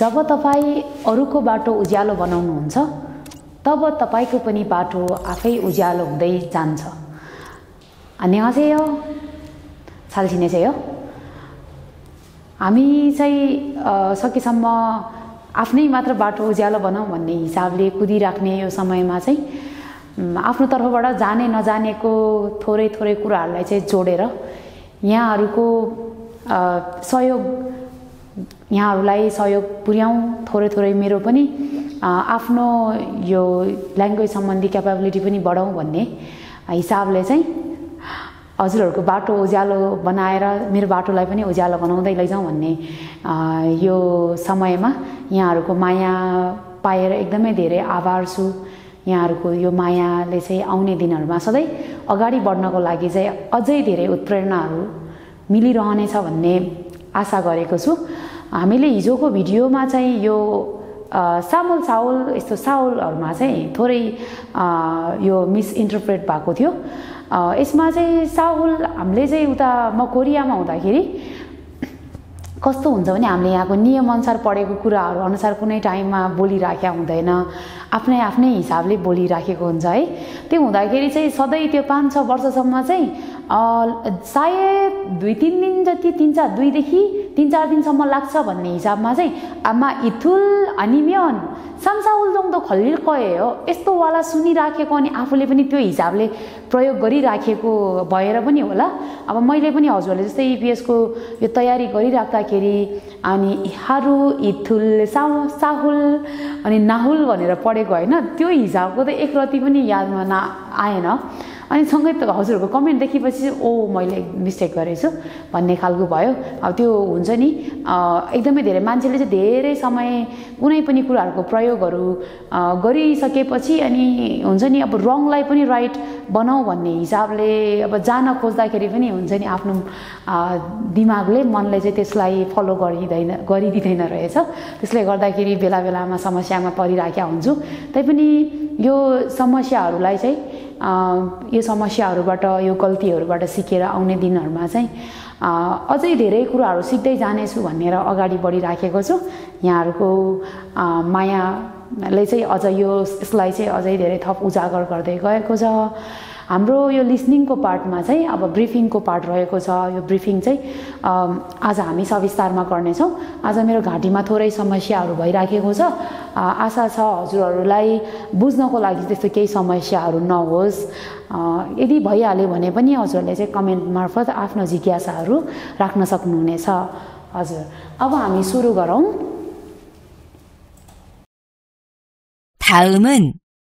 जब तपाईं अरूको बाटो उज्यालो बनाउनुहुन्छ तब तपाईको पनि बाटो आफै उज्यालो हुँदै जान्छ। 안녕하세요. 잘 지내세요? हामी चाहिँ सकेसम्म आफ्नै मात्र बाटो उज्यालो बनाऊ भन्ने हिसाबले कुदिराख्ने यो समयमा चाहिँ आफ्नो तर्फबाट जाने नजानेको थोरै थोरै कुराहरूलाई चाहिँ जोडेर यहाँहरुको यहाँहरुलाई सहयोग पुर्याउँ, थोरै थोरै मेरो पनि आफ्नो यो ल्याङ्ग्वेज सम्बन्धी क्यापेबिलिटी पनि बढाउँ भन्ने हिसाबले चाहिँ हजुरहरुको बाटो उज्यालो बनाएर मेरो बाटोलाई पनि उज्यालो बनाउँदै लैजाउँ भन्ने यो समयमा यहाँहरुको माया पाएर एकदमै धेरै आभार छु। यहाँहरुको यो मायाले चाहिँ आउने दिनहरुमा सधैं अगाडि बढ्नको लागि चाहिँ अझै धेरै उत्प्रेरणाहरु मिलिरहनेछ भन्ने आशा गरेको छु। हामीले हिजोको भिडियोमा चाहिँ यो साउल यस्तो साउलहरुमा चाहिँ थोरै यो मिसइन्टरप्रेट भएको थियो। यसमा चाहिँ साउल हामीले चाहिँ उता म कोरियामा हुँदाखेरि कस्तो हुन्छ भने हामीले यहाँको नियम अनुसार पढेको कुराहरु अनुसार कुनै टाइममा बोलिराख्या हुँदैन, आफ्नै आफ्नै हिसाबले बोलिराखेको हुन्छ है। त्यो हुँदाखेरि चाहिँ सधैं त्यो 5-6 वर्षसम्म चाहिँ सायद 2-3 दिन जति 2 देखि 3-4 दिनसम्म लाग्छ भन्ने हिसाबमा चाहिँ आमा इथुल अनिमियन samsaul dong to khalil koyo यस्तो वाला सुनिराखेको अनि आफूले पनि त्यो हिसाबले प्रयोग गरिराखेको भएर पनि होला। अब मैले पनि हजुरले जस्तै ईपीएस को यो तयारी गरिराख्दाखेरि अनि हारु इथुल साहुल अनि नाहुल भनेर पढेको हैन, त्यो हिसाबको त एक रति पनि यादमा आएन। अनि सँगै त हजुरहरुको कमेन्ट देखेपछि ओ मैले मिस्टेक गरेछु भन्ने खालको भयो। अब त्यो हुन्छ नि एकदमै धेरै मान्छेले चाहिँ धेरै समय कुनै पनि कुराहरुको प्रयोगहरु गरिसकेपछि अनि हुन्छ नि अब रङलाई पनि राइट बनाऊ भन्ने हिसाबले अब जान खोज्दाखेरि पनि हुन्छ नि आफ्नो दिमागले मनले चाहिँ त्यसलाई फलो गरिदिदैन रहेछ। त्यसले गर्दाखेरि बेला बेलामा समस्यामा परिराखेका हुन्छु। तैपनि यो समस्याहरुलाई चाहिँ यो समस्याहरुबाट यो गल्तीहरुबाट सिकेर आउने दिनहरुमा चाहिँ अझै धेरै कुराहरु सिक्दै जाने छु भनेर अगाडि बढिराखेको छु। यहाँहरुको मायाले चाहिँ अझ यसलाई चाहिँ अझै धेरै थप उजागर गर्दै गएको छ। हाम्रो यो लिसनिङ को पार्टमा चाहिँ अब ब्रिफिङ को पार्ट रहेको छ। यो ब्रिफिङ चाहिँ आज हामी सविस्तारमा गर्ने छौं। आज मेरो घाँटीमा थोरै समस्याहरु भइराखेको छ। आशा छ हजुरहरुलाई बुझ्नको लागि त्यस्तो केही समस्याहरु नहोस्। यदि भइहाल्यो भने पनि हजुरले चाहिँ कमेन्ट मार्फत आफ्नो जिज्ञासाहरु राख्न सक्नुहुनेछ। हजुर, अब हामी सुरु गरौं। 다음은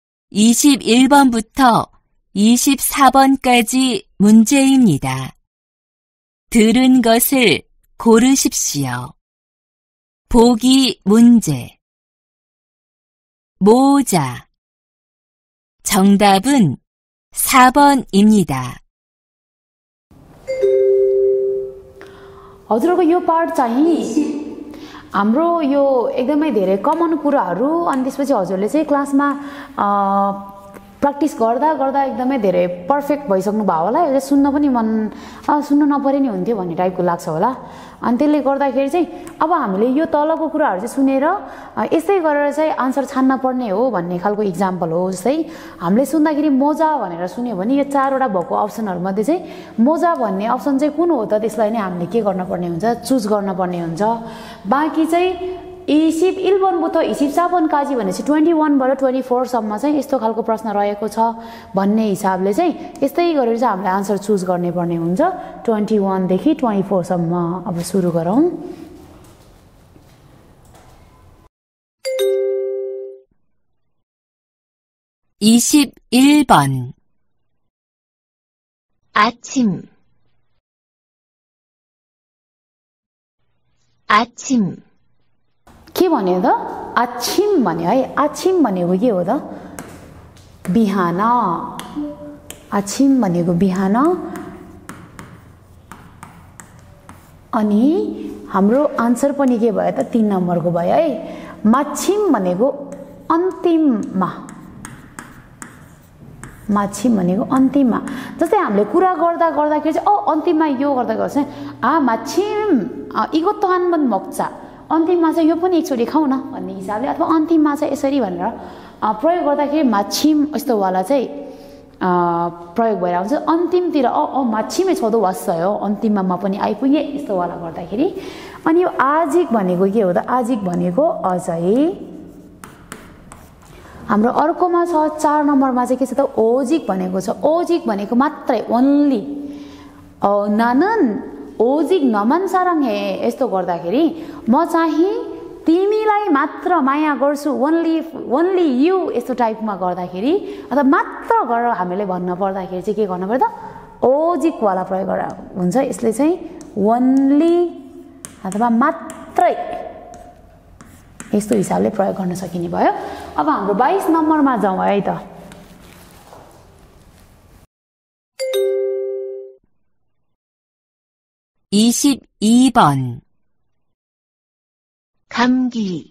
21번부터 24번까지 문제입니다. 들은 것을 고르십시오. 보기 문제. 모자. 정답은 4번입니다. हजुरको यो पार्ट चाहिँ हाम्रो यो एकदमै धेरै कमन कुराहरु अनि त्यसपछि हजुरले चाहिँ क्लासमा प्र्याक्टिस गर्दा गर्दा एकदमै धेरै पर्फेक्ट भइसक्नु भयो होला। यो सुन्न पनि सुन्न नपरे नि हुन्थ्यो भन्ने टाइपको लाग्छ होला। अनि त्यसले गर्दाखेरि चाहिँ अब हामीले यो तलको कुराहरु चाहिँ सुनेर यस्तै गरेर चाहिँ आन्सर छान्न पर्ने हो भन्ने खालको एक्जाम्पल हो। जस्तै हामीले सुन्दाखेरि मोजा भनेर सुन्यो भने यो 4 वटा भएको अप्सनहरु मध्ये चाहिँ मोजा भन्ने अप्सन चाहिँ कुन हो त, त्यसलाई नै हामीले के गर्न पर्ने हुन्छ, चुज गर्न पर्ने हुन्छ। बाँकी चाहिँ 21번부터 24번까지 भनेपछि 21 बाट 24 सम्म चाहिँ यस्तो खालको प्रश्न रहेको छ भन्ने हिसाबले चाहिँ यस्तै गरेर चाहिँ हामीले आन्सर चुज गर्ने पर्ने हुन्छ 21 देखि 24 सम्म। अब सुरु गरौं। (21번) 아침 के भन्यो त? आछिम भन्यो है। आछिम भनेको के हो त? बिहान। आछिम भनेको बिहान। अनि हाम्रो आन्सर पनि के भयो त? 3 नम्बरको भयो है। माछिम भनेको अन्तिममा। माछिम भनेको अन्तिममा। जस्तै हामीले कुरा गर्दा गर्दाखेरि चाहिँ अन्तिममा यो गर्दा गर्छ माछिम इगो तहान मन मक्चा अन्तिममा चाहिँ यो पनि एकचोटि खाउँ न भन्ने हिसाबले अथवा अन्तिममा चाहिँ यसरी भनेर प्रयोग गर्दाखेरि माछिम यस्तोवाला चाहिँ प्रयोग भएर आउँछ अन्तिमतिर माछिमै छोदो वास्सयो अन्तिममा पनि आइपुगे यस्तोवाला गर्दाखेरि अनि यो आजिक भनेको के हो त आजिक भनेको अझै हाम्रो अर्कोमा छ 4 नम्बरमा चाहिँ के छ त ओजिक भनेको छ ओजिक भनेको मात्रै ओन्ली नानन ओजिक नमन सारङ हे यस्तो गर्दाखेरि म चाहिँ तिमीलाई मात्र माया गर्छु ओन्ली यु यस्तो टाइपमा गर्दाखेरि अथवा मात्र गरेर हामीले भन्न पर्दाखेरि चाहिँ के गर्नु पर्छ त ओजिक वाला प्रयोग गरेर हुन्छ यसले चाहिँ ओन्ली अथवा मात्रै यस्तो हिसाबले प्रयोग गर्न सकिने भयो अब हाम्रो 22 नम्बरमा जाउँ है त 22번 감기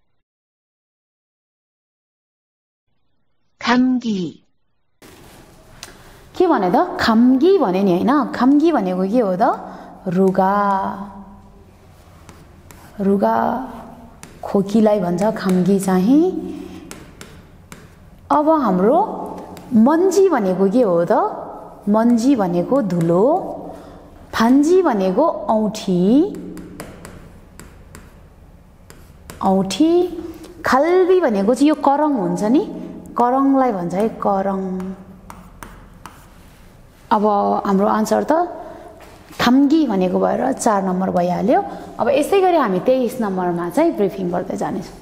के भने त 감기 भने नि हैन 감기 भनेको के हो त रुगा खोकीलाई भन्छ 감기 चाहिँ अब हाम्रो मन्जी भनेको के हो त मन्जी भनेको धुलो फान्जी भनेको औठी खाल्बी भनेको चाहिँ यो करङ हुन्छ नि करङलाई भन्छ है करङ अब हाम्रो आन्सर त खाम्गी भनेको भएर 4 नम्बर भइहाल्यो अब यसै गरी हामी 23 नम्बरमा चाहिँ ब्रिफिङ गर्दै जानेछौँ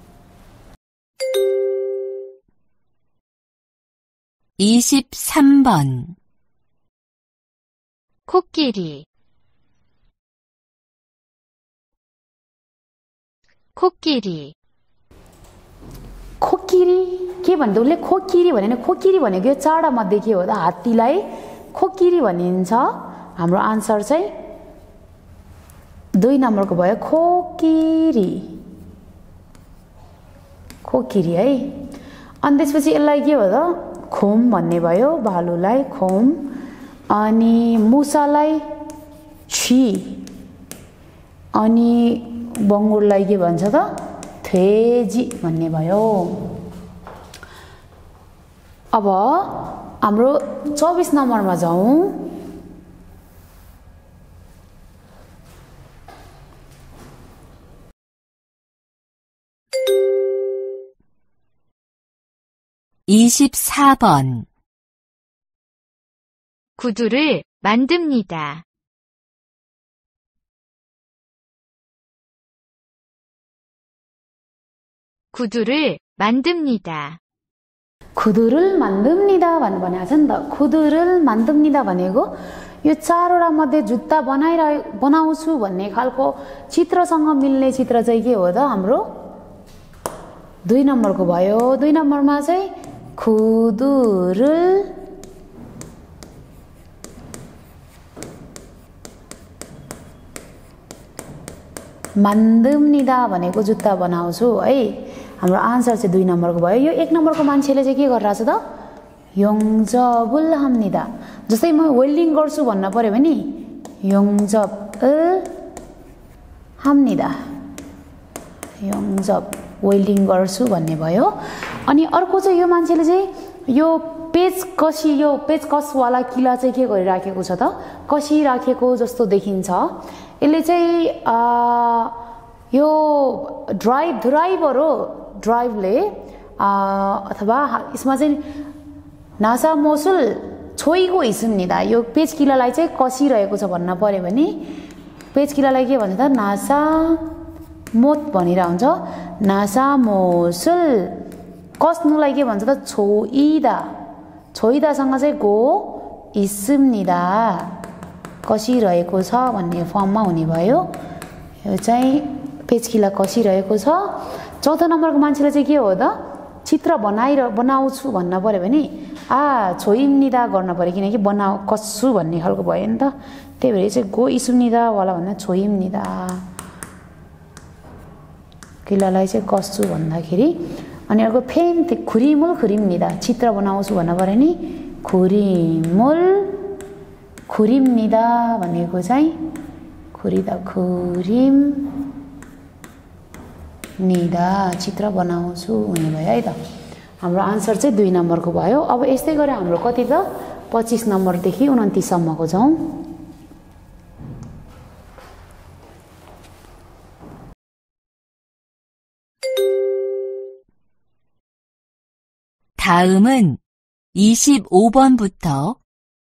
23번 코끼리 खोकिरी के भन्दा उसले खोकिरी भने खोकिरी भनेको यो चारवटा मध्ये के हो त हात्तीलाई खोकिरी भनिन्छ हाम्रो आन्सर चाहिँ 2 नम्बरको भयो खोकिरी है अनि त्यसपछि यसलाई के हो त खोम भन्ने भयो भालुलाई खोम अनि मुसालाई छि अनि बङ्गुरलाई के भन्छ त थेजी भन्ने भयो अब हाम्रो 24 नम्बरमा जाउँ (24번) 구두를 만듭니다. 구두를 만듭니다 भनेको छ नि त खुदुरुल मान्दुम्निदा भनेको यो चारवटा मध्ये जुत्ता बनाउँछु भन्ने खालको चित्रसँग मिल्ने चित्र चाहिँ के हो त हाम्रो 2 नम्बरको भयो 2 नम्बरमा चाहिँ खुदुरुल मान्दुम्निदा भनेको जुत्ता बनाउँछु है हाम्रो आन्सर चाहिँ 2 नम्बरको भयो यो 1 नम्बरको मान्छेले चाहिँ के गरिरहेछ त योङजबुल हाम्निदा जस्तै म वेल्डिङ गर्छु भन्न पर्यो भने योङजबुल हाम्निदा योङजब वेल्डिङ गर्छु भन्ने भयो अनि अर्को चाहिँ यो मान्छेले चाहिँ यो पेच कस वाला किला चाहिँ के गरिराखेको छ त कसिराखेको जस्तो देखिन्छ यसले चाहिँ यो ड्राइभले अथवा यसमा चाहिँ नासा मोसुल छोइको हिस्सुनिदा यो पेज किलालाई चाहिँ कसिरहेको छ भन्न पर्यो भने पेज किलालाई के भन्छ त नासा मोत भनिरा हुन्छ नासा मोसुल कस्नुलाई के भन्छ त छोइदासँग चाहिँ गो इस्सुनिदा कसिरहेको छ भन्ने फर्ममा हुने भयो यो चाहिँ पेज किला कसिरहेको छ 4 नम्बरको मान्छेले चाहिँ के हो त चित्र बनाउँछु भन्न पर्यो भने छोइम्निदा गर्न पर्यो किनकि कस्छु भन्ने खालको भयो नि त त्यही भएर चाहिँ गो इस्सुनिदा वाला भन्दा छोइम्निदा किलालाई चाहिँ कस्छु भन्दाखेरि अनि अर्को फेम खुरिम्निदा चित्र बनाउँछु भन्न पर्यो नि खुरिम्निदा भनेको चाहिँ खुरिम निदा चित्र बनाउँछु हुने भयो है त हाम्रो आन्सर चाहिँ 2 नम्बरको भयो अब यस्तै गरे हाम्रो कति त 25 नम्बरदेखि 29 सम्मको जाउँ 다음은 25번부터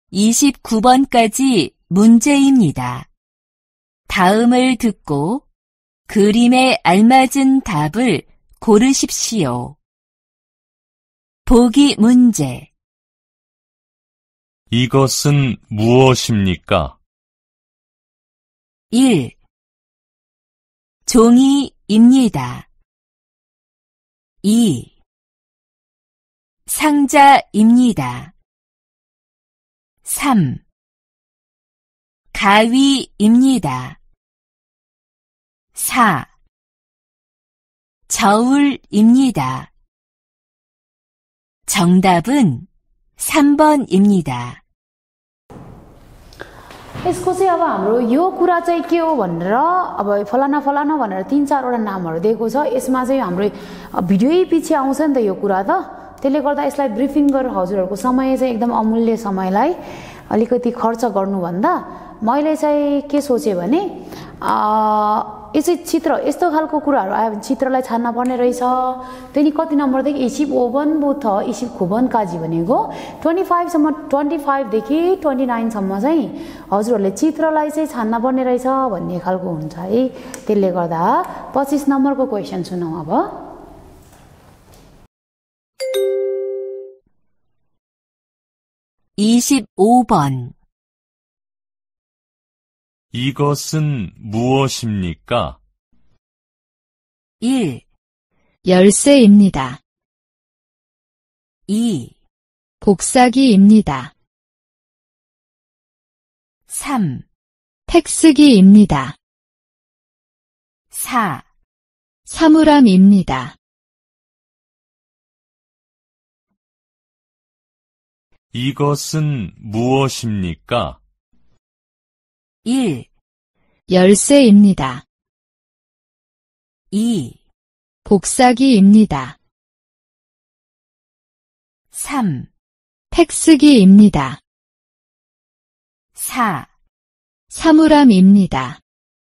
29번까지 문제입니다. 다음을 듣고 그림에 알맞은 답을 고르십시오. 보기 문제. 이것은 무엇입니까? 1. 종이입니다. 2. 상자입니다. 3. 가위입니다. 4. 저울입니다. 정답은 3번입니다. यसको चाहिँ अब हाम्रो यो कुरा चाहिँ के हो भनेर अब फलाना फलाना भनेर 3-4 वटा नामहरु दिएको छ यसमा चाहिँ हाम्रो भिडियोै पछि आउँछ नि त यो कुरा त त्यसले गर्दा यसलाई ब्रिफिङ गरेर हजुरहरुको समय चाहिँ एकदम अमूल्य समयलाई अलिकति खर्च गर्नुभन्दा मैले चाहिँ के सोचे भने यसै चित्र यस्तो खालको कुराहरु आयो भने चित्रलाई छान्न पर्ने रहेछ त्यनी कति नम्बरदेखि 25번부터 29번까지 भनेको 25 सम्म 25 देखि 29 सम्म चाहिँ हजुरहरुले चित्रलाई चाहिँ छान्न पर्ने रहेछ भन्ने खालको हुन्छ है त्यसले गर्दा 25 नम्बरको क्वेशन सुनौ अब 25번 이것은 무엇입니까? 1. 열쇠입니다. 2. 복사기입니다. 3. 팩스기입니다. 4. 사물함입니다. 이것은 무엇입니까? 1. 열쇠입니다. 2. 복사기입니다. 3. 팩스기입니다. 4. 사물함입니다.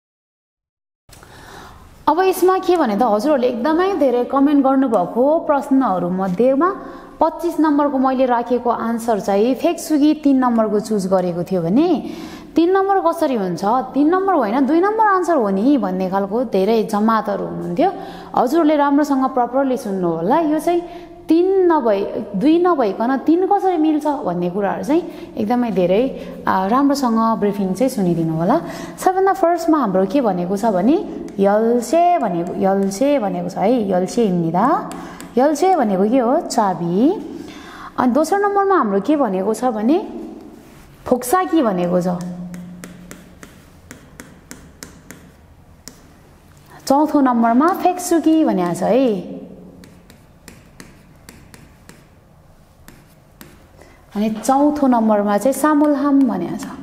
अब यसमा के भने त हजुरहरुले एकदमै धेरै कमेन्ट गर्नुभएको प्रश्नहरु मध्येमा 25 नम्बरको मैले राखेको आन्सर चाहिँ फेक्सुगी 3 नम्बरको चुज गरेको थियो भने 3 नम्बर कसरी हुन्छ 3 नम्बर होइन 2 नम्बर आन्सर हो नि भन्ने खालको धेरै जमातहरु हुनुहुन्थ्यो हजुरहरुले राम्रोसँग प्रपरली सुन्नु होला यो चाहिँ 3 नभई 2 नभइकन 3 कसरी मिल्छ भन्ने कुराहरु चाहिँ एकदमै धेरै राम्रोसँग ब्रिफिङ चाहिँ सुनिदिनु होला सबभन्दा फर्स्टमा हाम्रो के भनेको छ भने 열쇠 भनेको छ है 열쇠입니다 열쇠 भनेको के हो चाबी अनि दोस्रो नम्बरमा हाम्रो के भनेको छ भने फोक्साकी भनेको छ चौथो नम्बरमा फेक्सुकी भनेको छ है अनि चौथो नम्बरमा चाहिँ सामुलहाम भनेको छ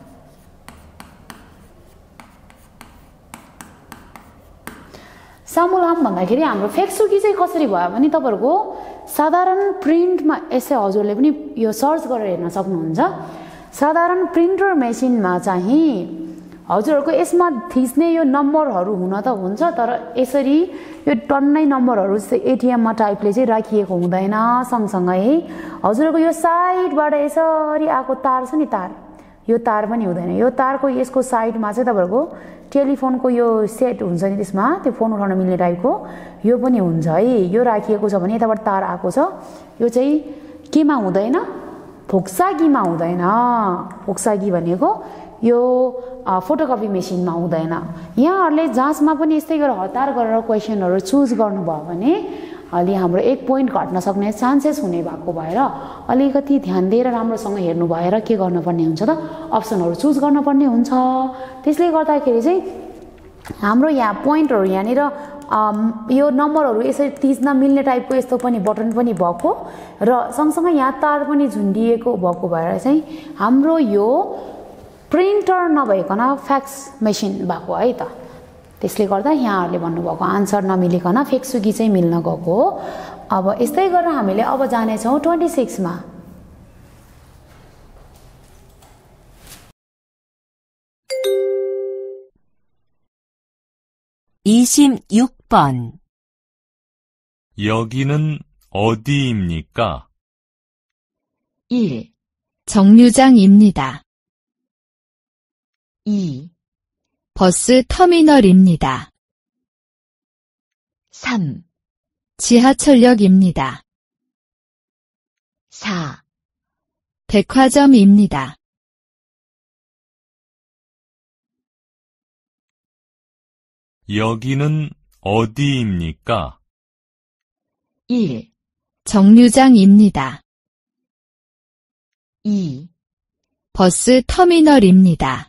सामुलहाम भन्दाखेरि हाम्रो फेक्सुकी चाहिँ कसरी भयो भने तपाईहरुको साधारण प्रिन्टमा यसै हजुरले पनि यो सर्च गरेर हेर्न सक्नुहुन्छ साधारण प्रिन्टर मेसिनमा चाहिँ हजुरहरुको यसमा थिच्ने यो नम्बरहरु हुन त हुन्छ तर यसरी यो टन्नै नम्बरहरु चाहिँ एटीएम मा टाइपले चाहिँ राखिएको हुँदैन सँगसँगै हजुरहरुको यो साइडबाट यसरी आको तार छ नि तार यो तार पनि हुँदैन यो तारको यसको साइडमा चाहिँ तपाईहरुको टेलिफोनको यो सेट हुन्छ नि त्यसमा त्यो फोन उठाउन मिल्ने टाइपको यो पनि हुन्छ है यो राखिएको छ भने यताबाट तार आको छ यो चाहिँ केमा हुँदैन फोक्सागीमा हुँदैन फोक्सागी भनेको यो फोटोकपी मेसिनमा हुँदैन यहाँहरुले जाँचमा पनि यस्तै गरेर हतार गरेर क्वेशनहरु चुज गर्नुभयो भने अलि हाम्रो 1 पोइन्ट घट्न सक्ने चान्सेस हुने भएको भएर अलिकति ध्यान दिएर राम्रोसँग हेर्नु भएर के गर्नुपर्ने हुन्छ त अप्सनहरु चुज गर्नुपर्ने हुन्छ त्यसले गर्दाखेरि चाहिँ हाम्रो यहाँ पोइन्टहरु यहाँनिर यो नम्बरहरु यसरी तिज्न मिल्ने टाइपको यस्तो पनि बटन पनि भएको र सँगसँगै यहाँ तार पनि झुन्डिएको भएको भएर चाहिँ हाम्रो यो प्रिन्टर नभइकन फ्याक्स मेसिन भएको है त त्यसले गर्दा यहाँहरूले भन्नुभएको आन्सर नमिलिकन फेक्सुकी चाहिँ मिल्न गएको हो। अब यस्तै गरेर हामीले अब जानेछौँ 26 मा। (26번) 여기는 어디입니까? 1. 정류장입니다. 2. 버스 터미널입니다. 3. 지하철역입니다. 4. 백화점입니다. 여기는 어디입니까? 1. 정류장입니다. 2. 버스 터미널입니다.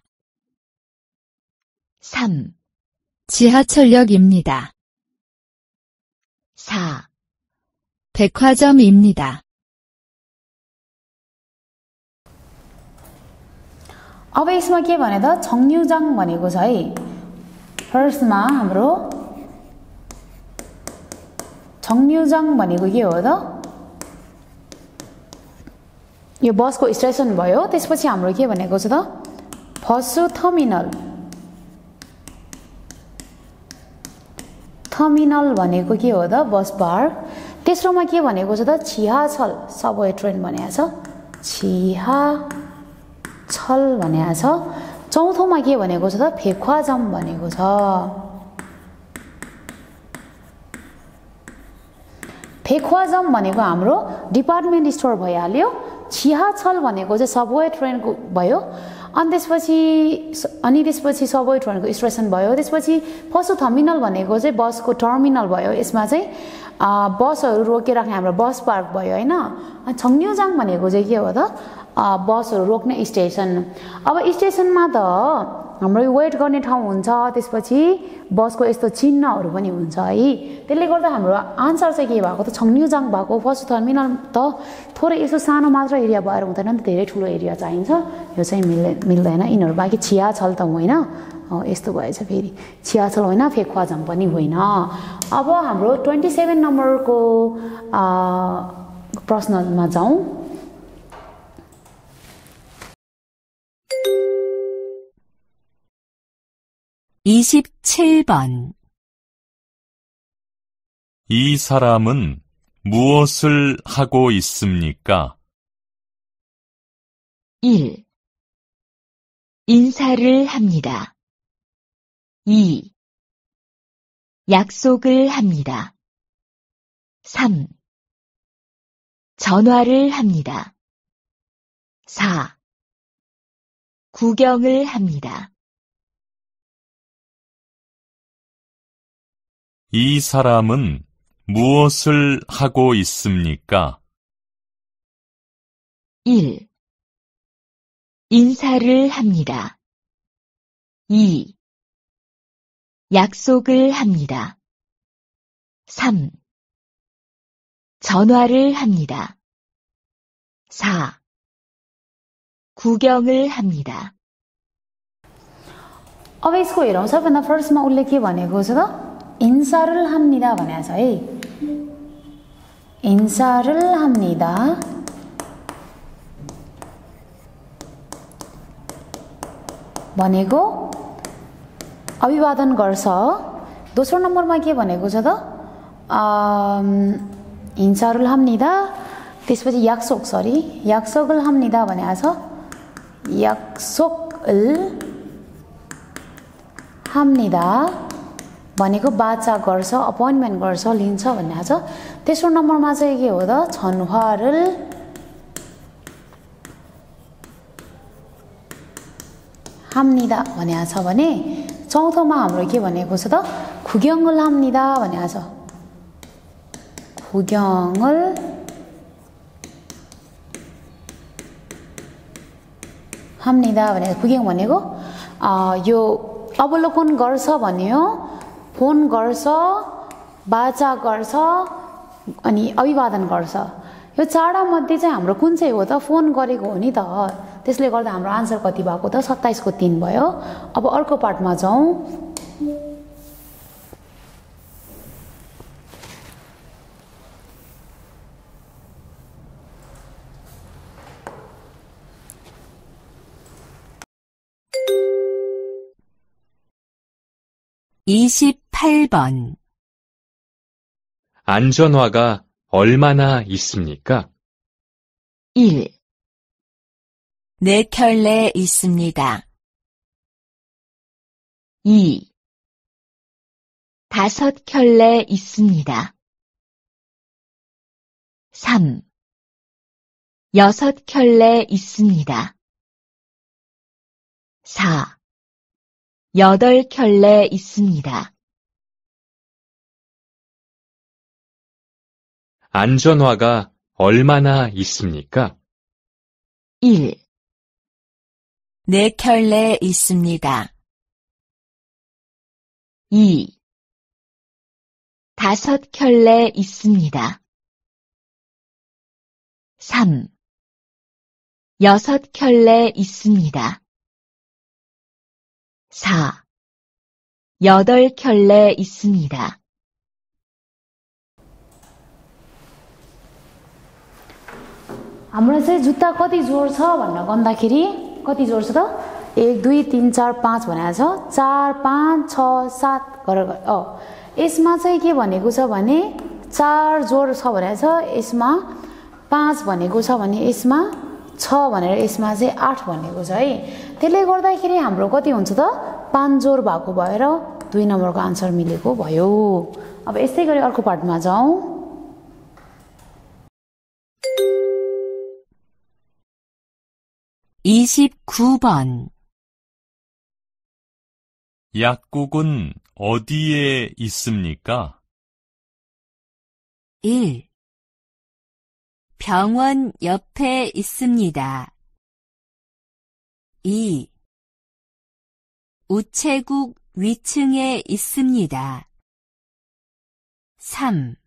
3. 지하철역입니다. 4. 백화점입니다. अब यसमा के भने त 정류장 भनेको छ है। फर्स्टमा हाम्रो 정류장 भनेको के हो त? यो बसको स्टेसन भयो। त्यसपछि हाम्रो के भनेको छ त? Bus terminal. टर्मिनल भनेको के हो त? Bus park. तेस्रोमा के भनेको छ त? 지하철 सबवे ट्रेन भनेको छ। 지하철 भनेको छ। चौथोमा के भनेको छ त? 백화점 भनेको छ। 백화점 भनेको हाम्रो डिपार्टमेन्ट स्टोर भइहाल्यो। 지하철 भनेको चाहिँ सबवे ट्रेनको भयो। अनि त्यसपछि सबवे ट्रेनको स्टेसन भयो। त्यसपछि बस टर्मिनल भनेको चाहिँ बसको टर्मिनल भयो। यसमा चाहिँ बसहरू रोकिराख्ने हाम्रो बस पार्क भयो हैन। 정류장 भनेको चाहिँ के हो त? बसहरू रोक्ने स्टेसन। अब स्टेसनमा त हाम्रो वेट गर्ने ठाउँ हुन्छ। त्यसपछि बसको यस्तो चिन्हहरू पनि हुन्छ है। त्यसले गर्दा हाम्रो आन्सर चाहिँ के भएको त? 정류장 भएको। बस टर्मिनल त थोरै यसो सानो मात्र एरिया भएर हुँदैन नि त, धेरै ठुलो एरिया चाहिन्छ। यो चाहिँ मिल्दैन यिनीहरू। बाँकी 지하철 त होइन। यस्तो भएछ फेरि। 지하철 होइन, 백화점 पनि होइन। अब हाम्रो 27 नम्बरको प्रश्नमा जाउँ। (27번) 이 사람은 무엇을 하고 있습니까? 1. 인사를 합니다. 2. 약속을 합니다. 3. 전화를 합니다. 4. 구경을 합니다. 이 사람은 무엇을 하고 있습니까? 1. 인사를 합니다. 2. 약속을 합니다. 3. 전화를 합니다. 4. 구경을 합니다. अब यसको हेरौँ। सबभन्दा फर्स्टमा उसले के भनेको छ त? 인사를 합니다 भनेको छ है। 인사를 합니다 भनेको अभिवादन गर्छ। दोस्रो नम्बरमा के भनेको छ त? 인사를 합니다। त्यसपछि 약속을 합니다 भनेको छ। 약속을 합니다 भनेको बाचा गर्छ, अपोइन्टमेन्ट गर्छ, लिन्छ भन्ने छ। तेस्रो नम्बरमा चाहिँ के हो त? 전화를 합니다 भनेको छ भने चौथोमा हाम्रो के भनेको छ त? 구경을 합니다 भनेको छ। 구경을 합니다 भनेको 구경 भनेको यो अवलोकन गर्छ भन्यो, फोन गर्छ, बाचा गर्छ अनि अभिवादन गर्छ। यो चारवटा मध्ये चाहिँ हाम्रो कुन चाहिँ हो त? फोन गरेको हो नि त। त्यसले गर्दा हाम्रो आन्सर कति भएको त? 27 को 3 भयो। अब अर्को पार्टमा जाउँ। 28번. 안전화가 얼마나 있습니까? 1, 4켤레 있습니다. 2, 5켤레 있습니다. 3, 6켤레 있습니다. 4, 8켤레 있습니다. 안전화가 얼마나 있습니까? 1, 4켤레 있습니다. 2, 5켤레 있습니다. 3, 6켤레 있습니다. 4, 8켤레 있습니다. हाम्रो चाहिँ जुत्ता कति जोड छ भनेर भन्दाखेरि कति जोड छ त 1 2 3 4 5 भनेको छ 4 5 6 7 गरेर यसमा चाहिँ के भनेको छ भने 4 जोड छ भनेको छ यसमा 5 भनेको छ भने यसमा 6 भनेर यसमा चाहिँ 8 भनेको छ है त्यसले गर्दाखेरि हाम्रो कति हुन्छ त 5 जोड भएको भएर 2 नम्बरको आन्सर मिलेको भयो अब यस्तै गरी अर्को पार्टमा जाउँ 29번. 약국은 어디에 있습니까? 1. 병원 옆에 있습니다. 2. 우체국 위층에 있습니다. 3.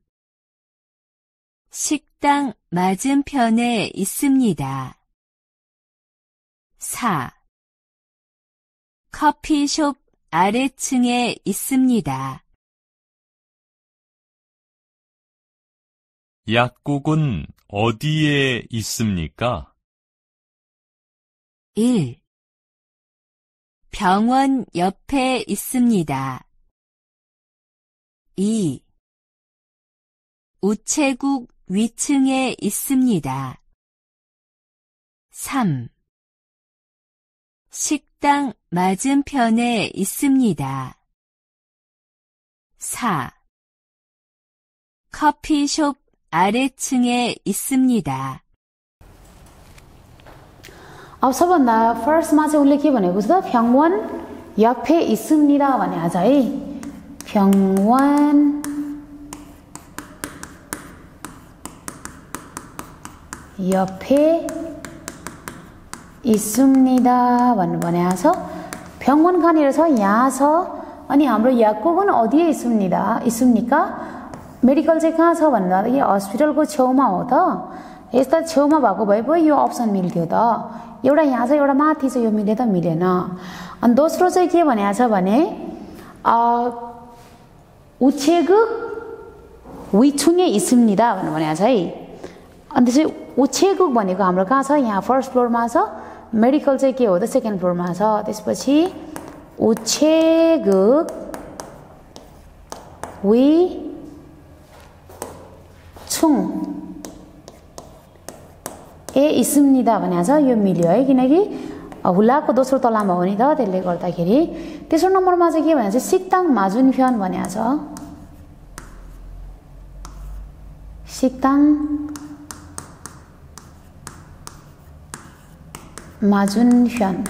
식당 맞은편에 있습니다. 4. 커피숍 아래층에 있습니다. 약국은 어디에 있습니까? 1. 병원 옆에 있습니다. 2. 우체국 위층에 있습니다. 3. 식당 맞은편에 있습니다. 4. 커피숍 아래층에 있습니다. अब सबभन्दा फर्स्टमा चाहिँ उसले के भनेको छ त 병원 옆에 있습니다 भनेको छ है 병원 옆에 있습니다 भनेको छ 병원 कहाँनिर छ यहाँ छ अनि हाम्रो 약국은 어디에 있습니까 मेडिकल चाहिँ कहाँ छ भन्दा यो हस्पिटलको छेउमा हो त यस्ता छेउमा भएको भए पो यो अप्सन मिल्थ्यो त एउटा यहाँ छ एउटा माथि छ यो मिले त मिलेन अनि दोस्रो चाहिँ के भनेको छ भने 우체국 위층에 있습니다 भनेको छ है अनि त्यसै 우체국 भनेको हाम्रो कहाँ छ यहाँ फर्स्ट फ्लोरमा छ मेडिकल चाहिँ के हो त सेकेन्ड फ्लोरमा छ त्यसपछि 우체국 위층에 있습니다 भनेको छ यो मिल्यो है किनकि हुलाको दोस्रो तलामा हो नि त त्यसले गर्दाखेरि तेस्रो नम्बरमा चाहिँ के भनेको छ 식당 맞은편 भनेको छ 식당 맞은편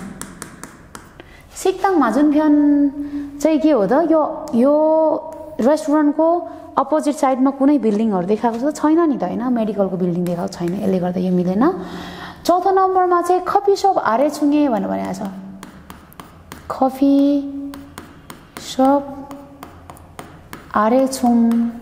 식당 맞은편 चाहिँ के हो त यो रेस्टुरेन्टको अपोजिट साइडमा कुनै बिल्डिङहरु देखाएको छ छैन नि त हैन मेडिकलको बिल्डिङ देखाएको छैन यसले गर्दा यो मिलेन चौथो नम्बरमा चाहिँ कफी शप आरेछुङे भनेको छ कफी शप आरेछुङ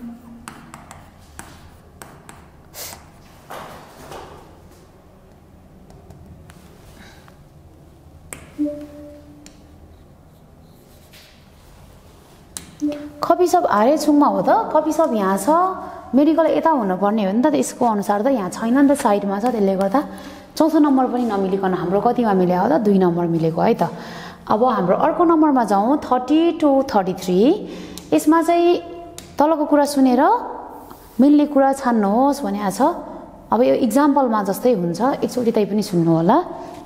कफी शप आरेछुङमा हो त कफी शप यहाँ छ मेडिकल यता हुनुपर्ने हो नि त यसको अनुसार त यहाँ छैन नि त साइडमा छ त्यसले गर्दा चौथो नम्बर पनि नमिलिकन हाम्रो कतिमा मिल्यो त 2 नम्बर मिलेको है त अब हाम्रो अर्को नम्बरमा जाउँ 30 to 33 यसमा चाहिँ तलको कुरा सुनेर मिल्ने कुरा छान्नुहोस् भनेको छ अब यो एक्जाम्पलमा जस्तै हुन्छ एकचोटि तै पनि सुन्नु होला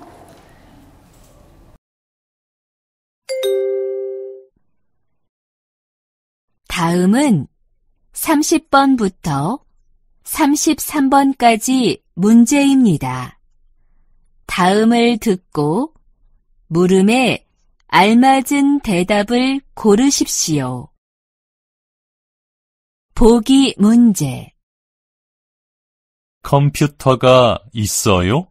다음은 30번부터 33번까지 문제입니다. 다음을 듣고 물음에 알맞은 대답을 고르십시오. 보기 문제. 컴퓨터가 있어요?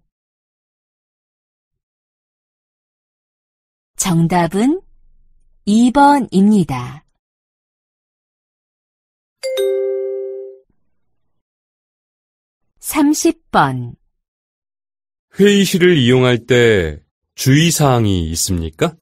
정답은 2번입니다. (30번) 회의실을 이용할 때 주의사항이 있습니까?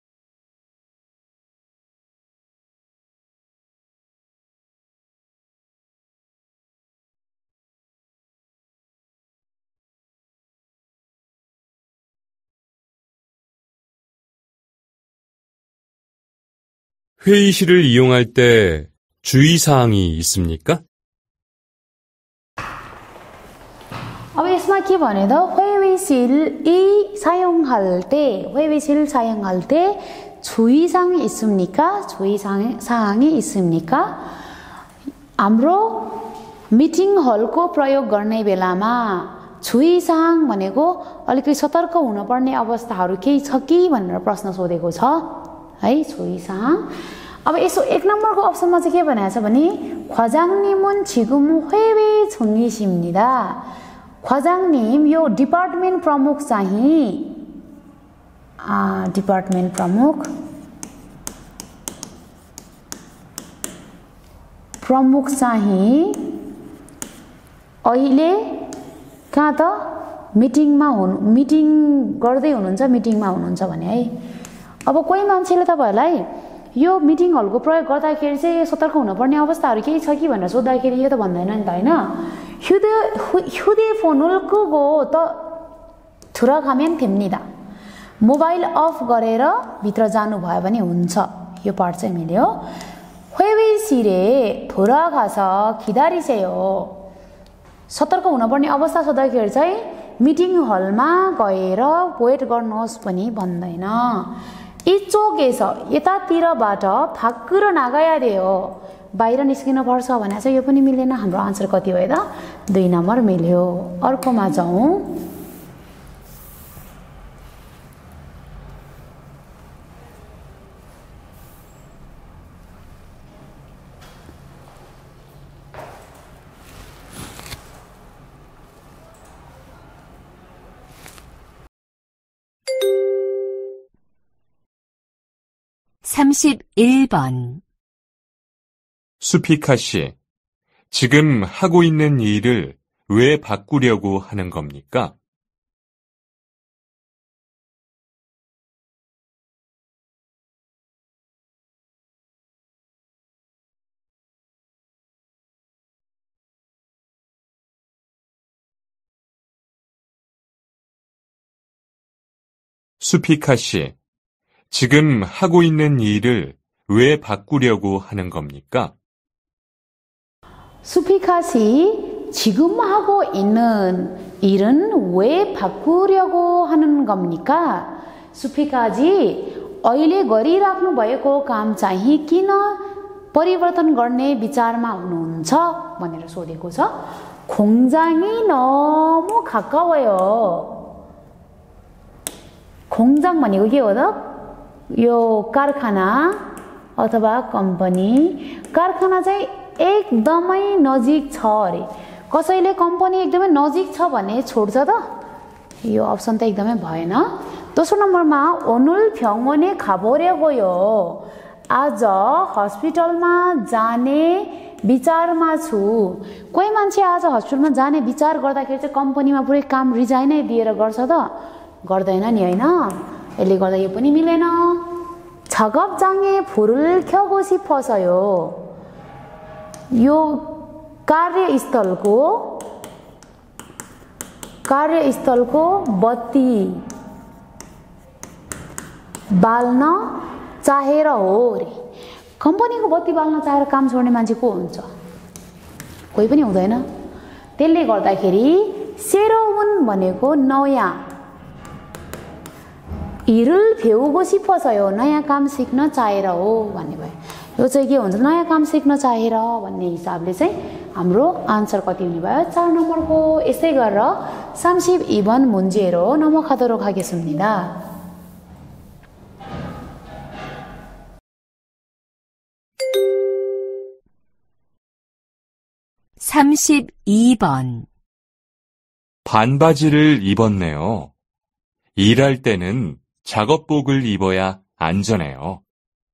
회의실을 이용할 때 주의사항이 있습니까? अब यसमा के भने त 회의실 사용할 때 회의실 사용할 때 주의사항이 있습니까? 주의사항이 있습니까? हाम्रो मिटिङ हलको प्रयोग गर्ने बेलामा जुइसाङ भनेको अलिकति सतर्क हुनुपर्ने अवस्थाहरू केही छ कि भनेर प्रश्न सोधेको छ है जुइसाङ अब यसो एक नम्बरको अप्सनमा चाहिँ के भनेको छ भने 과장님은 지금 회의 중이십니다. 과장님 यो डिपार्टमेन्ट प्रमुख चाहिँ डिपार्टमेन्ट प्रमुख चाहिँ अहिले कहाँ त मिटिङ गर्दै हुनुहुन्छ मिटिङमा हुनुहुन्छ भने है अब कोही मान्छेले तपाईहरुलाई यो मिटिङ हलको प्रयोग गर्दाखेरि चाहिँ सतर्क हुनुपर्ने अवस्थाहरू केही छ कि भनेर सोध्दाखेरि यो त भन्दैन नि त हैन 휴대폰을 끄고 또 들어가면 됩니다. मोबाइल अफ गरेर भित्र जानु भयो भने हुन्छ यो पार्ट चाहिँ मिल्यो 회의실에 돌아가서 기다리세요. सतर्क हुनुपर्ने अवस्था सोध्दाखेरि चाहिँ मिटिङ हलमा गएर वेट गर्नुहोस् पनि भन्दैन इचोके서 यतातिरबाट 밖으로 나가야 돼요. बाहिर निस्किनु पर्छ भने चाहिँ यो पनि मिलेन हाम्रो आन्सर कति भयो त 2 नम्बर मिल्यो अर्कोमा जाउँ (31번) 수피카 씨, 지금 하고 있는 일을 왜 바꾸려고 하는 겁니까? 수피카 씨, 지금 하고 있는 일을 왜 바꾸려고 하는 겁니까? 수피카 씨, 지금 하고 있는 일은 왜 바꾸려고 하는 겁니까? सुफिका जी अहिले गरिराख्नु भएको काम चाहिँ किन परिवर्तन गर्ने विचारमा हुनुहुन्छ भनेर सोधेको छ 공장이 너무 가까워요. 공장 भनेको के हो त यो कारखाना अथवा कम्पनी कारखाना चाहिँ एकदमै नजिक छ अरे कसैले कम्पनी एकदमै नजिक छ भने छोड्छ त यो अप्सन त एकदमै भएन दोस्रो नम्बरमा 오늘 병원에 가보려고요. आज हस्पिटलमा जाने विचारमा छु कोही मान्छे आज हस्पिटलमा जाने विचार गर्दाखेरि चाहिँ कम्पनीमा पुरै काम रिजाइनै दिएर गर्छ त गर्दैन नि हैन यसले गर्दा यो पनि मिलेन 작업장에 불을 켜고 싶어서요. यो कार्यस्थलको बत्ती बाल्न चाहेर हो रे। कम्पनीको बत्ती बाल्न चाहेर काम छोड्ने मान्छे को हुन्छ? कोही पनि हुँदैन। त्यसले गर्दाखेरि 새로운 भनेको नयाँ, 일을 배우고 싶어서요, नयाँ काम सिक्न चाहेर हो भन्ने भयो। यो चाहिँ के हुन्छ? नयाँ काम सिक्न चाहेर भन्ने हिसाबले चाहिँ हाम्रो आन्सर कति हुने भयो? 4 नम्बरको। यसै गरेर 32번 문제로 넘어가도록 하겠습니다. 32번 반바지를 입었네요. 일할 때는 작업복을 입어야 안전해요.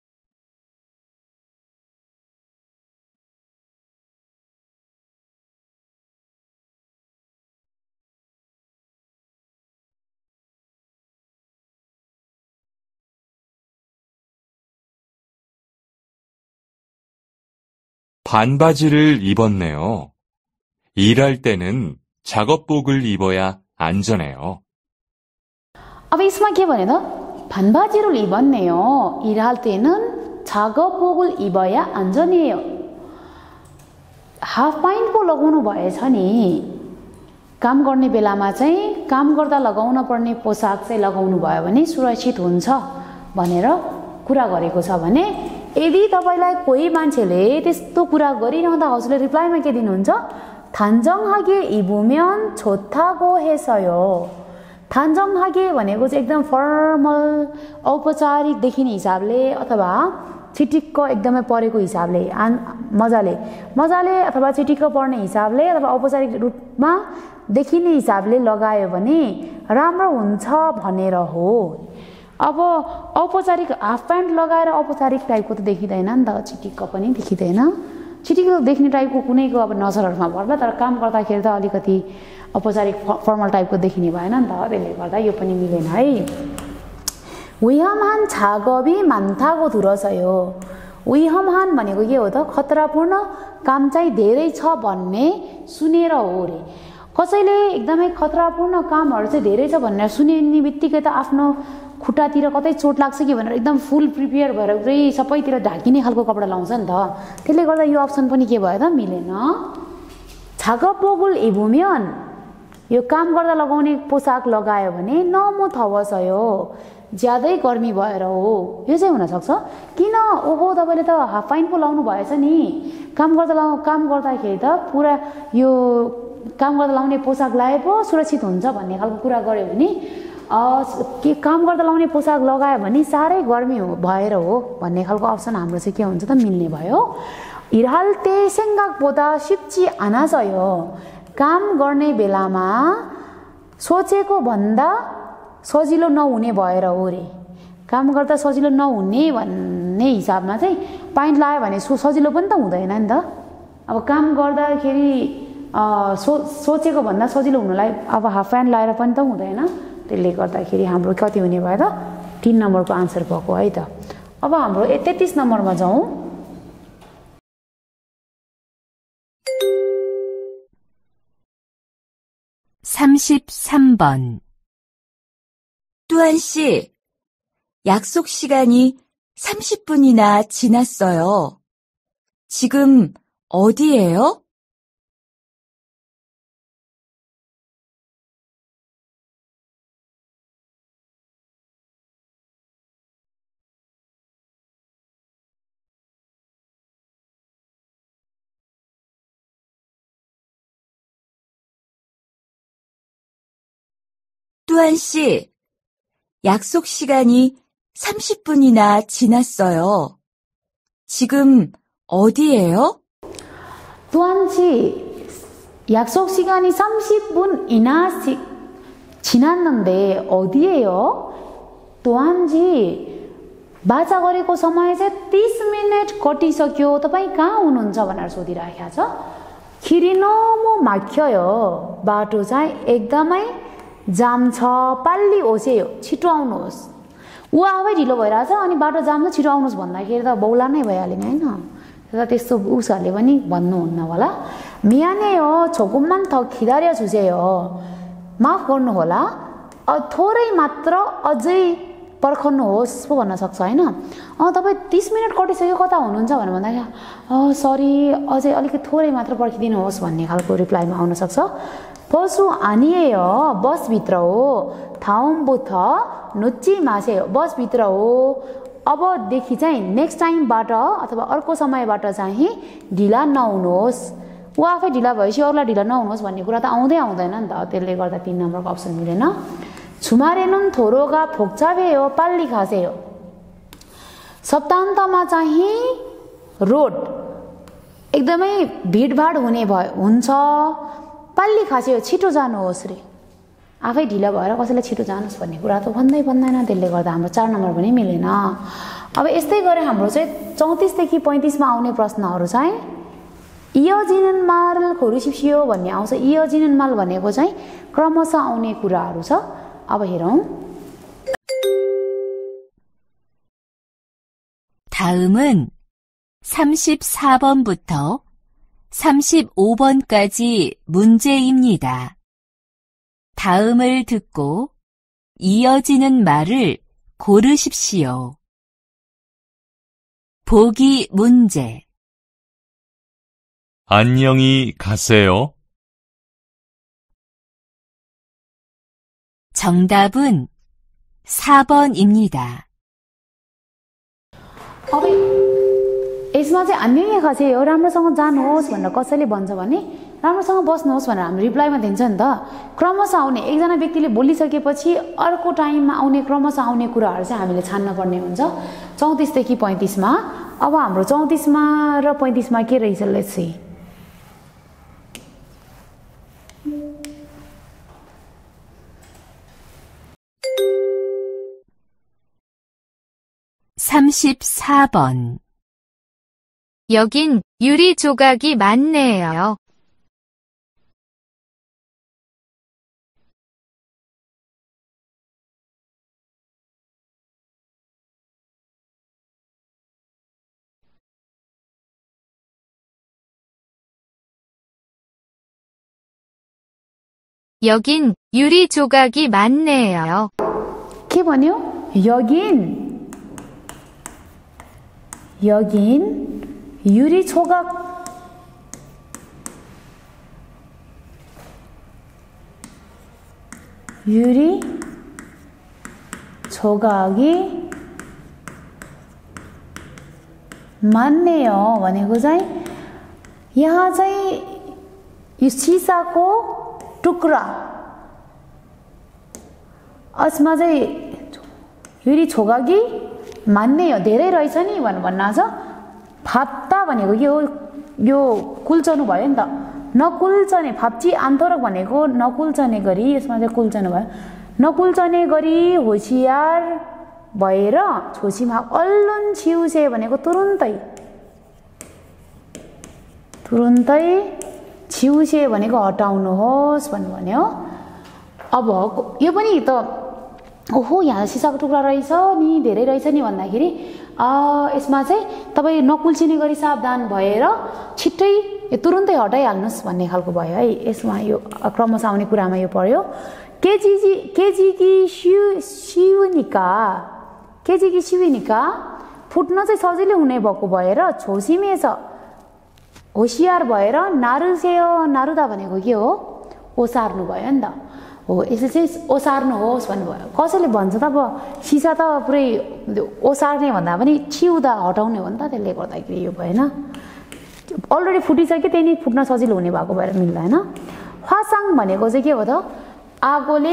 반바지를 입었네요. 일할 때는 작업복을 입어야 안전해요. अब यसमा के भने त? 반바지를 입었네요. 일할 때는 작업복을 입어야 안전해요. हाफ प्यान्ट पो लगाउनु भएछ नि। काम गर्ने बेलामा चाहिँ काम गर्दा लगाउन पर्ने पोसाक चाहिँ लगाउनु भयो भने सुरक्षित हुन्छ भनेर कुरा गरेको छ भने यदि तपाईलाई कोही मान्छेले त्यस्तो कुरा गरिरहँदा हजुरले रिप्लाईमा के दिनुहुन्छ? 단정하게 입으면 좋다고 해서요. 단정하게 भनेको चाहिँ एकदम फर्मल औपचारिक देखिने हिसाबले अथवा चिटिक्क एकदमै परेको हिसाबले मजाले अथवा चिटिक्क पर्ने हिसाबले अथवा औपचारिक रूपमा देखिने हिसाबले लगायो भने राम्रो हुन्छ भनेर हो। अब औपचारिक हाफ प्यान्ट लगाएर औपचारिक टाइपको त देखिँदैन नि त, चिटिक्क पनि देखिँदैन। चिटिक्क देख्ने टाइपको कुनैको अब नजरहरूमा पर्ला, तर काम गर्दाखेरि त अलिकति औपचारिक फर्मल टाइपको देखिने भएन नि त, त्यसले गर्दा यो पनि मिलेन है। 위험한 작업이 많다고 들어서요. 위험한 भनेको के हो त? खतरापूर्ण काम चाहिँ धेरै छ भन्ने सुनेर हो रे। कसैले एकदमै खतरापूर्ण कामहरू चाहिँ धेरै छ भनेर सुनिने बित्तिकै त आफ्नो खुट्टातिर कतै चोट लाग्छ कि भनेर एकदम फुल प्रिपेयर भएर पुरै सबैतिर ढाकिने खालको कपडा लाउँछ नि त। त्यसले गर्दा यो अप्सन पनि के भयो त? मिलेन। 작업복을 입으면 यो काम गर्दा लगाउने पोसाक लगायो भने नमो थवसयो, ज्यादै गर्मी भएर हो। यो चाहिँ हुन सक्छ। किन? ओहो तपाईले त हाफ प्यान्ट पो लाउनु भएछ नि, काम गर्दाखेरि त पुरा यो काम गर्दा लाउने पोसाक लाए पो सुरक्षित हुन्छ भन्ने खालको कुरा गर्यो भने के काम गर्दा लाउने पोसाक लगायो भने साह्रै गर्मी भएर हो भन्ने खालको अप्सन हाम्रो चाहिँ के हुन्छ त? मिल्ने भयो। 일할 때 생각보다 쉽지 않아서요. काम गर्ने बेलामा सोचेको भन्दा सजिलो नहुने भएर हो रे। काम गर्दा सजिलो नहुने भन्ने हिसाबमा चाहिँ प्यान्ट लायो भने सजिलो पनि त हुँदैन नि त। अब काम गर्दाखेरि सोचेको भन्दा सजिलो हुनलाई अब हाफ प्यान्ट लाएर पनि त हुँदैन। त्यसले गर्दाखेरि हाम्रो कति हुने भयो त? 3 नम्बरको आन्सर भएको है त। अब हाम्रो 33 नम्बरमा जाउँ। 33번 뚜한 씨, 약속 시간이 30분이나 지났어요. 지금 어디예요? 뚜한 씨, 약속 시간이 30분이나 지났어요. 지금 어디예요? 뚜한 씨, 약속 시간이 30분이나 지났는데 어디예요? 뚜한 씨, बाचा गरेको समय चाहिँ 30 मिनेट कटिसक्यो, तपाईं कहाँ हुनुहुन्छ भनेर सोधिराखेको छ। खिरिनोमो माख्यो, बाटो चाहिँ एकदमै जाम छ, पाल्ली ओसेयो, छिटो आउनुहोस्। ऊ आफै ढिलो भइरहेछ अनि बाटो जाम छ, छिटो आउनुहोस् भन्दाखेरि त बौला नै भइहाल्यो नि हैन। त्यस्तो उसहरूले पनि भन्नुहुन्न होला। मियानेयो, 조금만 더 기다려 주세요. माफ गर्नु होला, थोरै मात्र अझै पर्खनुहोस् पो भन्न सक्छ होइन तपाईँ 30 मिनट कटिसक्यो कता हुनुहुन्छ भनेर भन्दाखेरि सरी अझै अलिकति थोरै मात्र पर्खिदिनुहोस् भन्ने खालको रिप्लाईमा आउन सक्छ पशु हानिएयो बसभित्र हो थाउम्बुथ नुच्ची मासे बसभित्र हो अबदेखि चाहिँ नेक्स्ट टाइमबाट अथवा अर्को समयबाट चाहिँ ढिला नहुनुहोस् ऊ आफै ढिला भएपछि अरूलाई ढिला नहुनुहोस् भन्ने कुरा त आउँदैन नि त त्यसले गर्दा 3 नम्बरको अप्सन मिलेन छुमारेनुन थोरोगा फोक्चावे हो पाल्ली खासे हो सप्तान्तमा चाहिँ रोड एकदमै भिडभाड हुन्छ पाल्ली खासे हो छिटो जानुहोस् रे आफै ढिला भएर कसैलाई छिटो जानुहोस् भन्ने कुरा त भन्दैन त्यसले गर्दा हाम्रो 4 नम्बर पनि मिलेन अब यस्तै गरे हाम्रो चाहिँ 34 देखि 35 मा आउने प्रश्नहरू चाहिँ इयजिननमाल खोरुसिप्सियो भन्ने आउँछ इयजिननमाल भनेको चाहिँ क्रमशः आउने कुराहरू छ अब हेरौं 다음은 34번부터 35번까지 문제입니다. 다음을 듣고 이어지는 말을 고르십시오. 보기 문제. 안녕히 가세요. 정답은 4번입니다. यसमा चाहिँ अन्यै खसेयो राम्रोसँग जानुहोस् भनेर कसैले भन्छ भने राम्रोसँग बस्नुहोस् भनेर हामी रिप्लाईमा दिन्छ नि त क्रमशः आउने एकजना व्यक्तिले बोलिसकेपछि अर्को टाइममा आउने क्रमशः आउने कुराहरू चाहिँ हामीले छान्न पर्ने हुन्छ 34 देखि 35 मा अब हाम्रो 34 मा र 35 मा के रहेछ लेट्स सी 34번. 여긴 유리 조각이 많네요. 여긴 유리 조각이 많네요. के भन्यो? 여긴 유리 조각 유리 조각이 많네요 भनेको चाहिँ यहाँ चाहिँ यो सिसाको टुक्रा यसमा चाहिँ युरी छोगागी मान्ने हो धेरै रहेछ नि भन्ना छ फाप्ता भनेको के हो यो कुल्चनु भयो नि त नकुल्चने फाप्ची आन्तरक भनेको नकुल्चने गरी यसमा चाहिँ कुल्चनु भयो नकुल्चने गरी होशियार भएर छोसीमा अल्लुन छिउसे भनेको तुरुन्तै छिउसे भनेको हटाउनुहोस् भन्यो अब यो पनि त ओहो यहाँ सिसाको टुक्रा रहेछ नि धेरै रहेछ नि भन्दाखेरि यसमा चाहिँ तपाई नकुल्चिने गरी सावधान भएर छिट्टै तुरुन्तै हटाइहाल्नुस् भन्ने खालको भयो है यसमा यो क्रमशः आउने कुरामा यो पर्यो केजीकी शिवनिका फुट्न चाहिँ सजिलै हुने भएको भएर छोसीमे छ होशियार भएर नारुदा भनेको के हो ओसार्नु भयो नि त हो यसले चाहिँ ओसार्नुहोस् भन्नुभयो कसैले भन्छ त अब सिसा त पुरै ओसार्ने भन्दा पनि छिउदा हटाउने हो नि त त्यसले गर्दाखेरि यो भएन अलरेडी फुटिसक्यो त्यही नै फुट्न सजिलो हुने भएको भएर मिल्दैन ह्वासाङ भनेको चाहिँ के हो त आगोले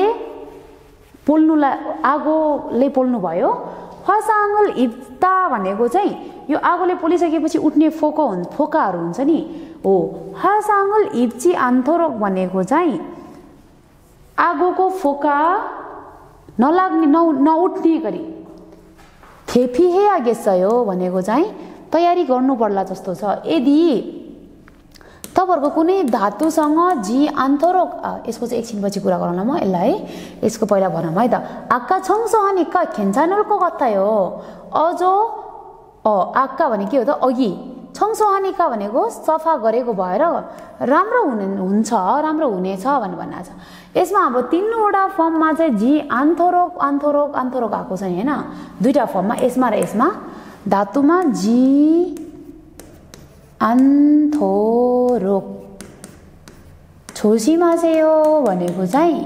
पोल्नु भयो ह्वासाङल इप्ता भनेको चाहिँ यो आगोले पोलिसकेपछि उठ्ने फोकाहरू हुन्छ नि हो ह्वासाङल इप्ची आन्थोरोक भनेको चाहिँ आगोको फोका नलाग्ने नउठ्ने गरी थेफिहे आगेसयो भनेको चाहिँ तयारी गर्नु पर्ला जस्तो छ यदि तपाईहरुको कुनै धातुसँग जी आन्तरोक यसको चाहिँ एकछिनपछि कुरा गरौँला म यसलाई यसको पहिला भनौँ है त आक्का छङसहनिका खेन्चानुलको कथा हो अजो आक्का भने के हो त अघि 청소하니까 भनेको सफा गरेको भएर राम्रो हुन्छ राम्रो हुनेछ भनेर भनिरहेछ यसमा हाम्रो तीनवटा फर्ममा चाहिँ जी आन्थोरोक आन्थोरोक आन्थोरोक आएको छ नि हैन दुईटा फर्ममा यसमा र यसमा धातुमा जी आन्थोरोक 조심하세요 भनेको चाहिँ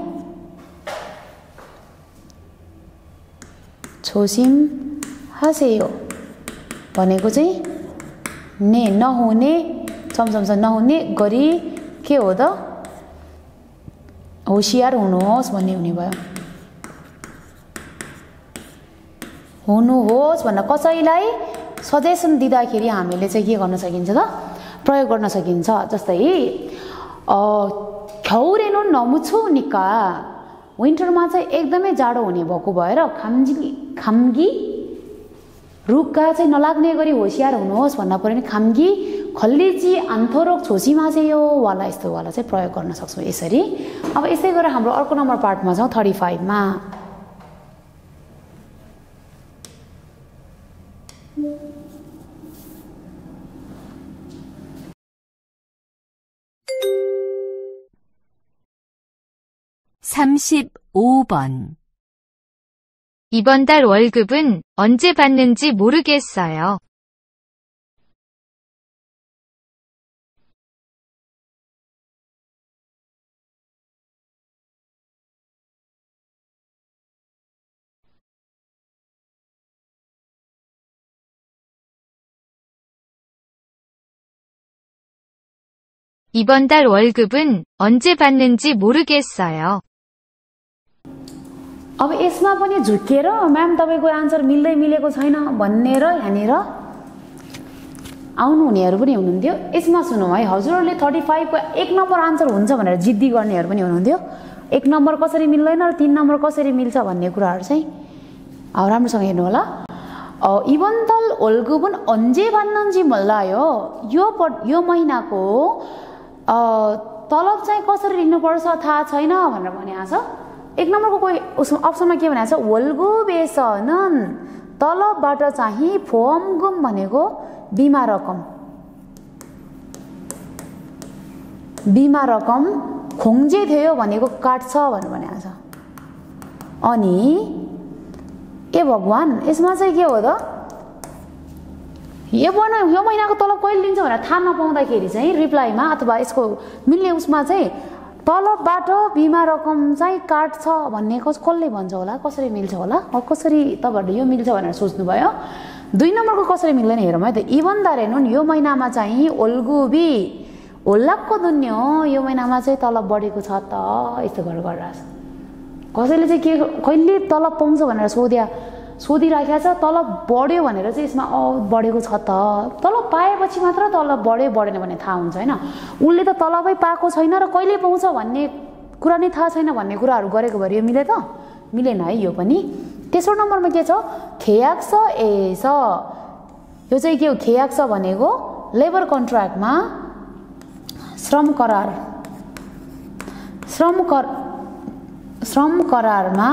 조심하세요 भनेको चाहिँ नहुने चमचमसा नहुने गरी के हो त होशियार हुनुहोस् भन्ने हुने भयो हुनुहोस् भन्न कसैलाई सजेसन दिँदाखेरि हामीले चाहिँ के गर्न सकिन्छ त प्रयोग गर्न सकिन्छ जस्तै 겨울에는 너무 추우니까 विन्टरमा चाहिँ एकदमै जाडो हुने भएको भएर 감기 रुखका चाहिँ नलाग्ने गरी होशियार हुनुहोस् भन्न पर्यो नि 감기 걸리지 않도록 조심하세요 वाला यस्तो वाला चाहिँ प्रयोग गर्न सक्छौं यसरी अब यसै गरेर हाम्रो अर्को नम्बर पार्टमा छौं 35 मा (35번) 이번 달 월급은 언제 받는지 모르겠어요. 이번 달 월급은 언제 받는지 모르겠어요. अब यसमा पनि झुकेर म्याम तपाईको आन्सर मिल्दै मिलेको छैन भन्नेर यहाँनिर आउनु हुनेहरु पनि हुनुहुन्थ्यो यसमा सुनौ है हजुरहरुले 35 को 1 नम्बर आन्सर हुन्छ भनेर जिद्दी गर्नेहरु पनि हुनुहुन्थ्यो 1 नम्बर कसरी मिल्दैन र 3 नम्बर कसरी मिल्छ भन्ने कुराहरु चाहिँ राम्रोसँग हेर्नु होला इभन तल 월급은 언제 받는지 몰라요 यो महिनाको तलब चाहिँ कसरी लिनुपर्छ थाहा छैन भनेर भनेको छ 1 नम्बरको कोही अप्सनमा के भनेको छ 월급에서는 तलबबाट चाहिँ 보험금 भनेको बीमा रकम 공제돼요 भनेको काट्छ भनेर भनेको छ अनि ए भगवान यसमा चाहिँ के हो त यो महिनाको तलब कहिले लिन्छ भनेर थाहा नपाउँदाखेरि चाहिँ रिप्लाईमा अथवा यसको मिल्ने उसमा चाहिँ तलबबाट बीमा रकम चाहिँ काट्छ भन्ने कसले भन्छ होला कसरी मिल्छ होला कसरी तपाईहरुले यो मिल्छ भनेर सोच्नु भयो 2 नम्बरको कसरी मिल्दैन हेरौँ है त इभन दारेनुन यो महिनामा चाहिँ 월급이 올랐거든요 यो महिनामा चाहिँ तलब बढेको छ त यस्तो गरिरहेछ कसैले चाहिँ के कहिले तलब पाउँछ भनेर सोधिराखेको छ तलब बढ्यो भनेर चाहिँ यसमा बढेको छ त तलब पाएपछि मात्र तलब बढ्यो बढेन भन्ने थाहा हुन्छ हैन उले त तलबै पाएको छैन र कहिले पाउँछ भन्ने कुरा नै थाहा छैन भन्ने कुराहरु गरेको भए यो मिले त मिलेन है यो पनि तेस्रो नम्बरमा के छ 계약서에서 यो चाहिँ के हो 계약서 भनेको लेबर कन्ट्र्याक्टमा श्रम करारमा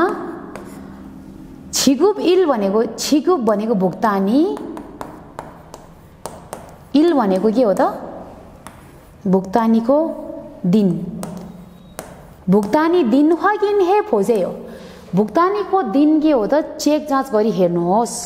छिगुप भनेको भुक्तानी इल भनेको के हो त भुक्तानीको दिन भुक्तानी दिन 확인해 보세요 भुक्तानीको दिन के हो त चेक जाँच गरी हेर्नुहोस्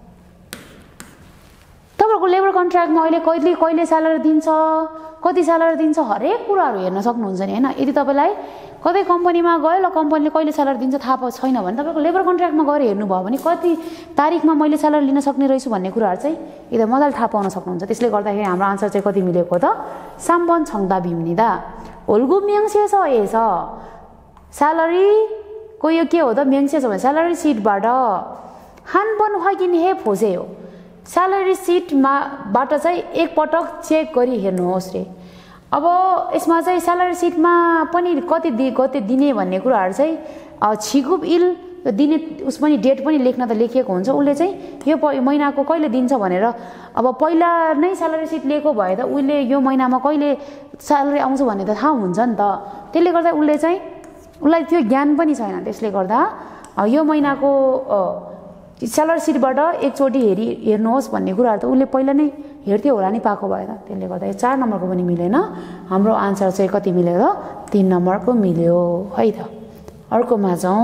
तपाईहरुको लेबर कन्ट्र्याक्टमा अहिले कहिले स्यालेरी दिन्छ कति स्यालेरी दिन्छ हरेक कुराहरु हेर्न सक्नुहुन्छ नि हैन यदि तपाईलाई कतै कम्पनीमा गयो ल कम्पनीले कहिले स्यालेरी दिन्छ थाहा छैन भने तपाईको लेबर कन्ट्र्याक्टमा गएर हेर्नु भयो भने कति तारिखमा मैले स्यालेरी लिन सक्ने रहेछु भन्ने कुराहरु चाहिँ एकदम मजाले थाहा पाउन सक्नुहुन्छ त्यसले गर्दाखेरि हाम्रो आन्सर चाहिँ कति मिलेको त 3번 정답입니다 월급 명세서에서 स्यालेरीको यो के हो त 명세서 भने स्यालेरी सिटबाट 한 번 확인해 보세요 स्यालेरी सिटबाट चाहिँ एक पटक चेक गरी हेर्नुहोस् रे अब यसमा चाहिँ स्यालेरी सिटमा पनि कति दिने भन्ने कुराहरु चाहिँ छिगुप इल दिने उस पनि डेट पनि लेख्न त लेखिएको हुन्छ उले चाहिँ यो महिनाको कहिले दिन्छ भनेर अब पहिला नै स्यालेरी सिट लिएको भए त उले यो महिनामा कहिले स्यालेरी आउँछ भन्ने त थाहा हुन्छ नि त त्यसले गर्दा उले चाहिँ उलाई त्यो ज्ञान पनि छैन त्यसले गर्दा यो महिनाको सेलर सिटबाट एकचोटि हेर्नुहोस् भन्ने कुराहरू त उसले पहिला नै हेर्थ्यो होला नि पाएको भए त त्यसले गर्दा 4 नम्बरको पनि मिलेन हाम्रो आन्सर चाहिँ कति मिल्यो त 3 नम्बरको मिल्यो है त अर्कोमा जाउँ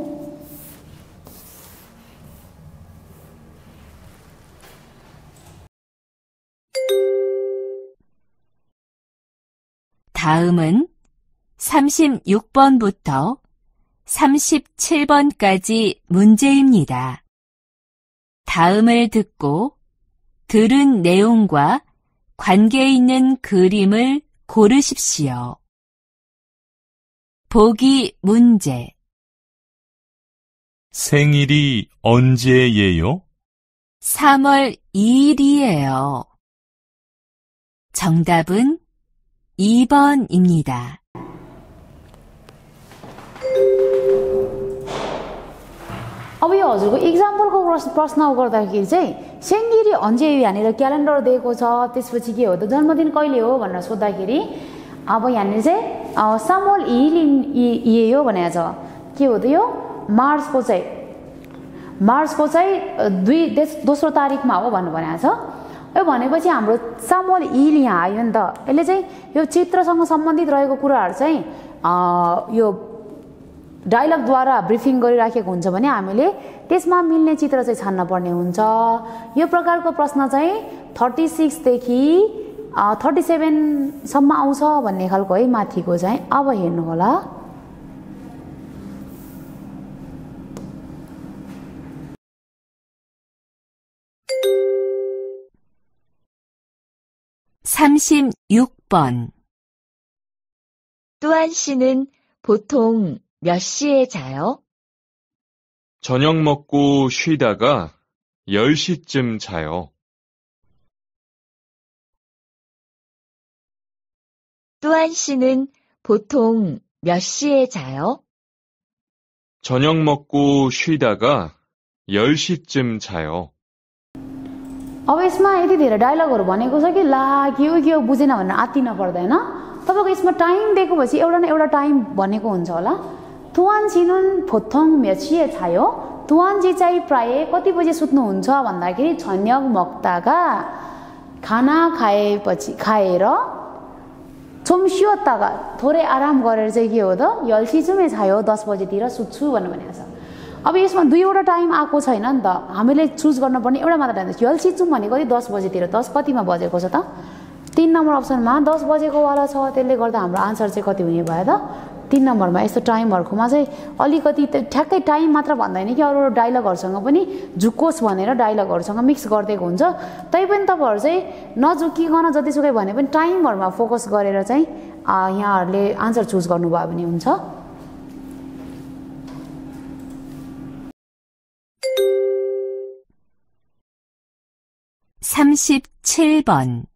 다음은 36번부터 37번까지 문제입니다. 다음을 듣고 들은 내용과 관계 있는 그림을 고르십시오. 보기 문제. 생일이 언제예요? 3월 2일이에요. 정답은 2번입니다. अब यो हजुरको एक्जाम्पलको प्रश्न गर्दाखेरि चाहिँ सेङ्गिरी अन्जे यहाँनिर क्यालेन्डर दिएको छ त्यसपछि के हो त जन्मदिन कहिले हो भनेर सोध्दाखेरि अब यहाँनिर चाहिँ सामुएल इयो भनेको छ के हो त यो मार्चको चाहिँ दोस्रो तारिकमा हो भन्नु भनेको छ यो भनेपछि हाम्रो सामुएल इल यहाँ आयो नि त यसले चाहिँ यो चित्रसँग सम्बन्धित रहेको कुराहरू चाहिँ यो डायलगद्वारा ब्रिफिङ गरिराखेको हुन्छ भने हामीले त्यसमा मिल्ने चित्र चाहिँ छान्न पर्ने हुन्छ यो प्रकारको प्रश्न चाहिँ 36 देखि 37 सम्म आउँछ भन्ने खालको है माथिको चाहिँ अब हेर्नु होला (36번) 또한 씨는 보통 몇 시에 자요? 저녁 먹고 쉬다가 10시쯤 자요. 또한 씨는 보통 몇 시에 자요? 저녁 먹고 쉬다가 10시쯤 जायो. अब यसमा यति धेरै डायलगहरु भनेको छ कि ला के हो बुझेन भनेर आत्तिन पर्दैन तपाईको यसमा टाइम दिएको भएपछि एउटा न एउटा टाइम भनेको हुन्छ होला तुवानजिनुन फोथोङ मेचिए छायो तुवानजी चाहिँ प्राय कति बजे सुत्नुहुन्छ भन्दाखेरि छन्यक मक्ताका खाना खाएर चोमसियोताका थोरै आराम गरेर चाहिँ के हो त यल्सीजुमे छायो 10 बजेतिर सुत्छु भन्नु भनेको छ अब यसमा दुईवटा टाइम आको छैन नि त हामीले चुज गर्न पर्ने एउटा मात्र टाइम यल्सीजुम भनेको 10 बजेतिर 10 कतिमा बजेको छ त 3 नम्बर अप्सनमा 10 बजेको वाला छ त्यसले गर्दा हाम्रो आन्सर चाहिँ कति हुने भयो त 3 नम्बरमा यस्तो टाइमहरुकोमा चाहिँ अलिकति ठ्याक्कै टाइम मात्र भन्दैन कि अरु डायलगहरुसँग पनि झुक्कोस् भनेर डायलगहरुसँग मिक्स गर्दिएको हुन्छ तैपनि तपाईहरु चाहिँ नझुकिकन जतिसुकै भने पनि टाइमहरुमा फोकस गरेर चाहिँ यहाँहरुले आन्सर चुज गर्नुभयो भने हुन्छ 37번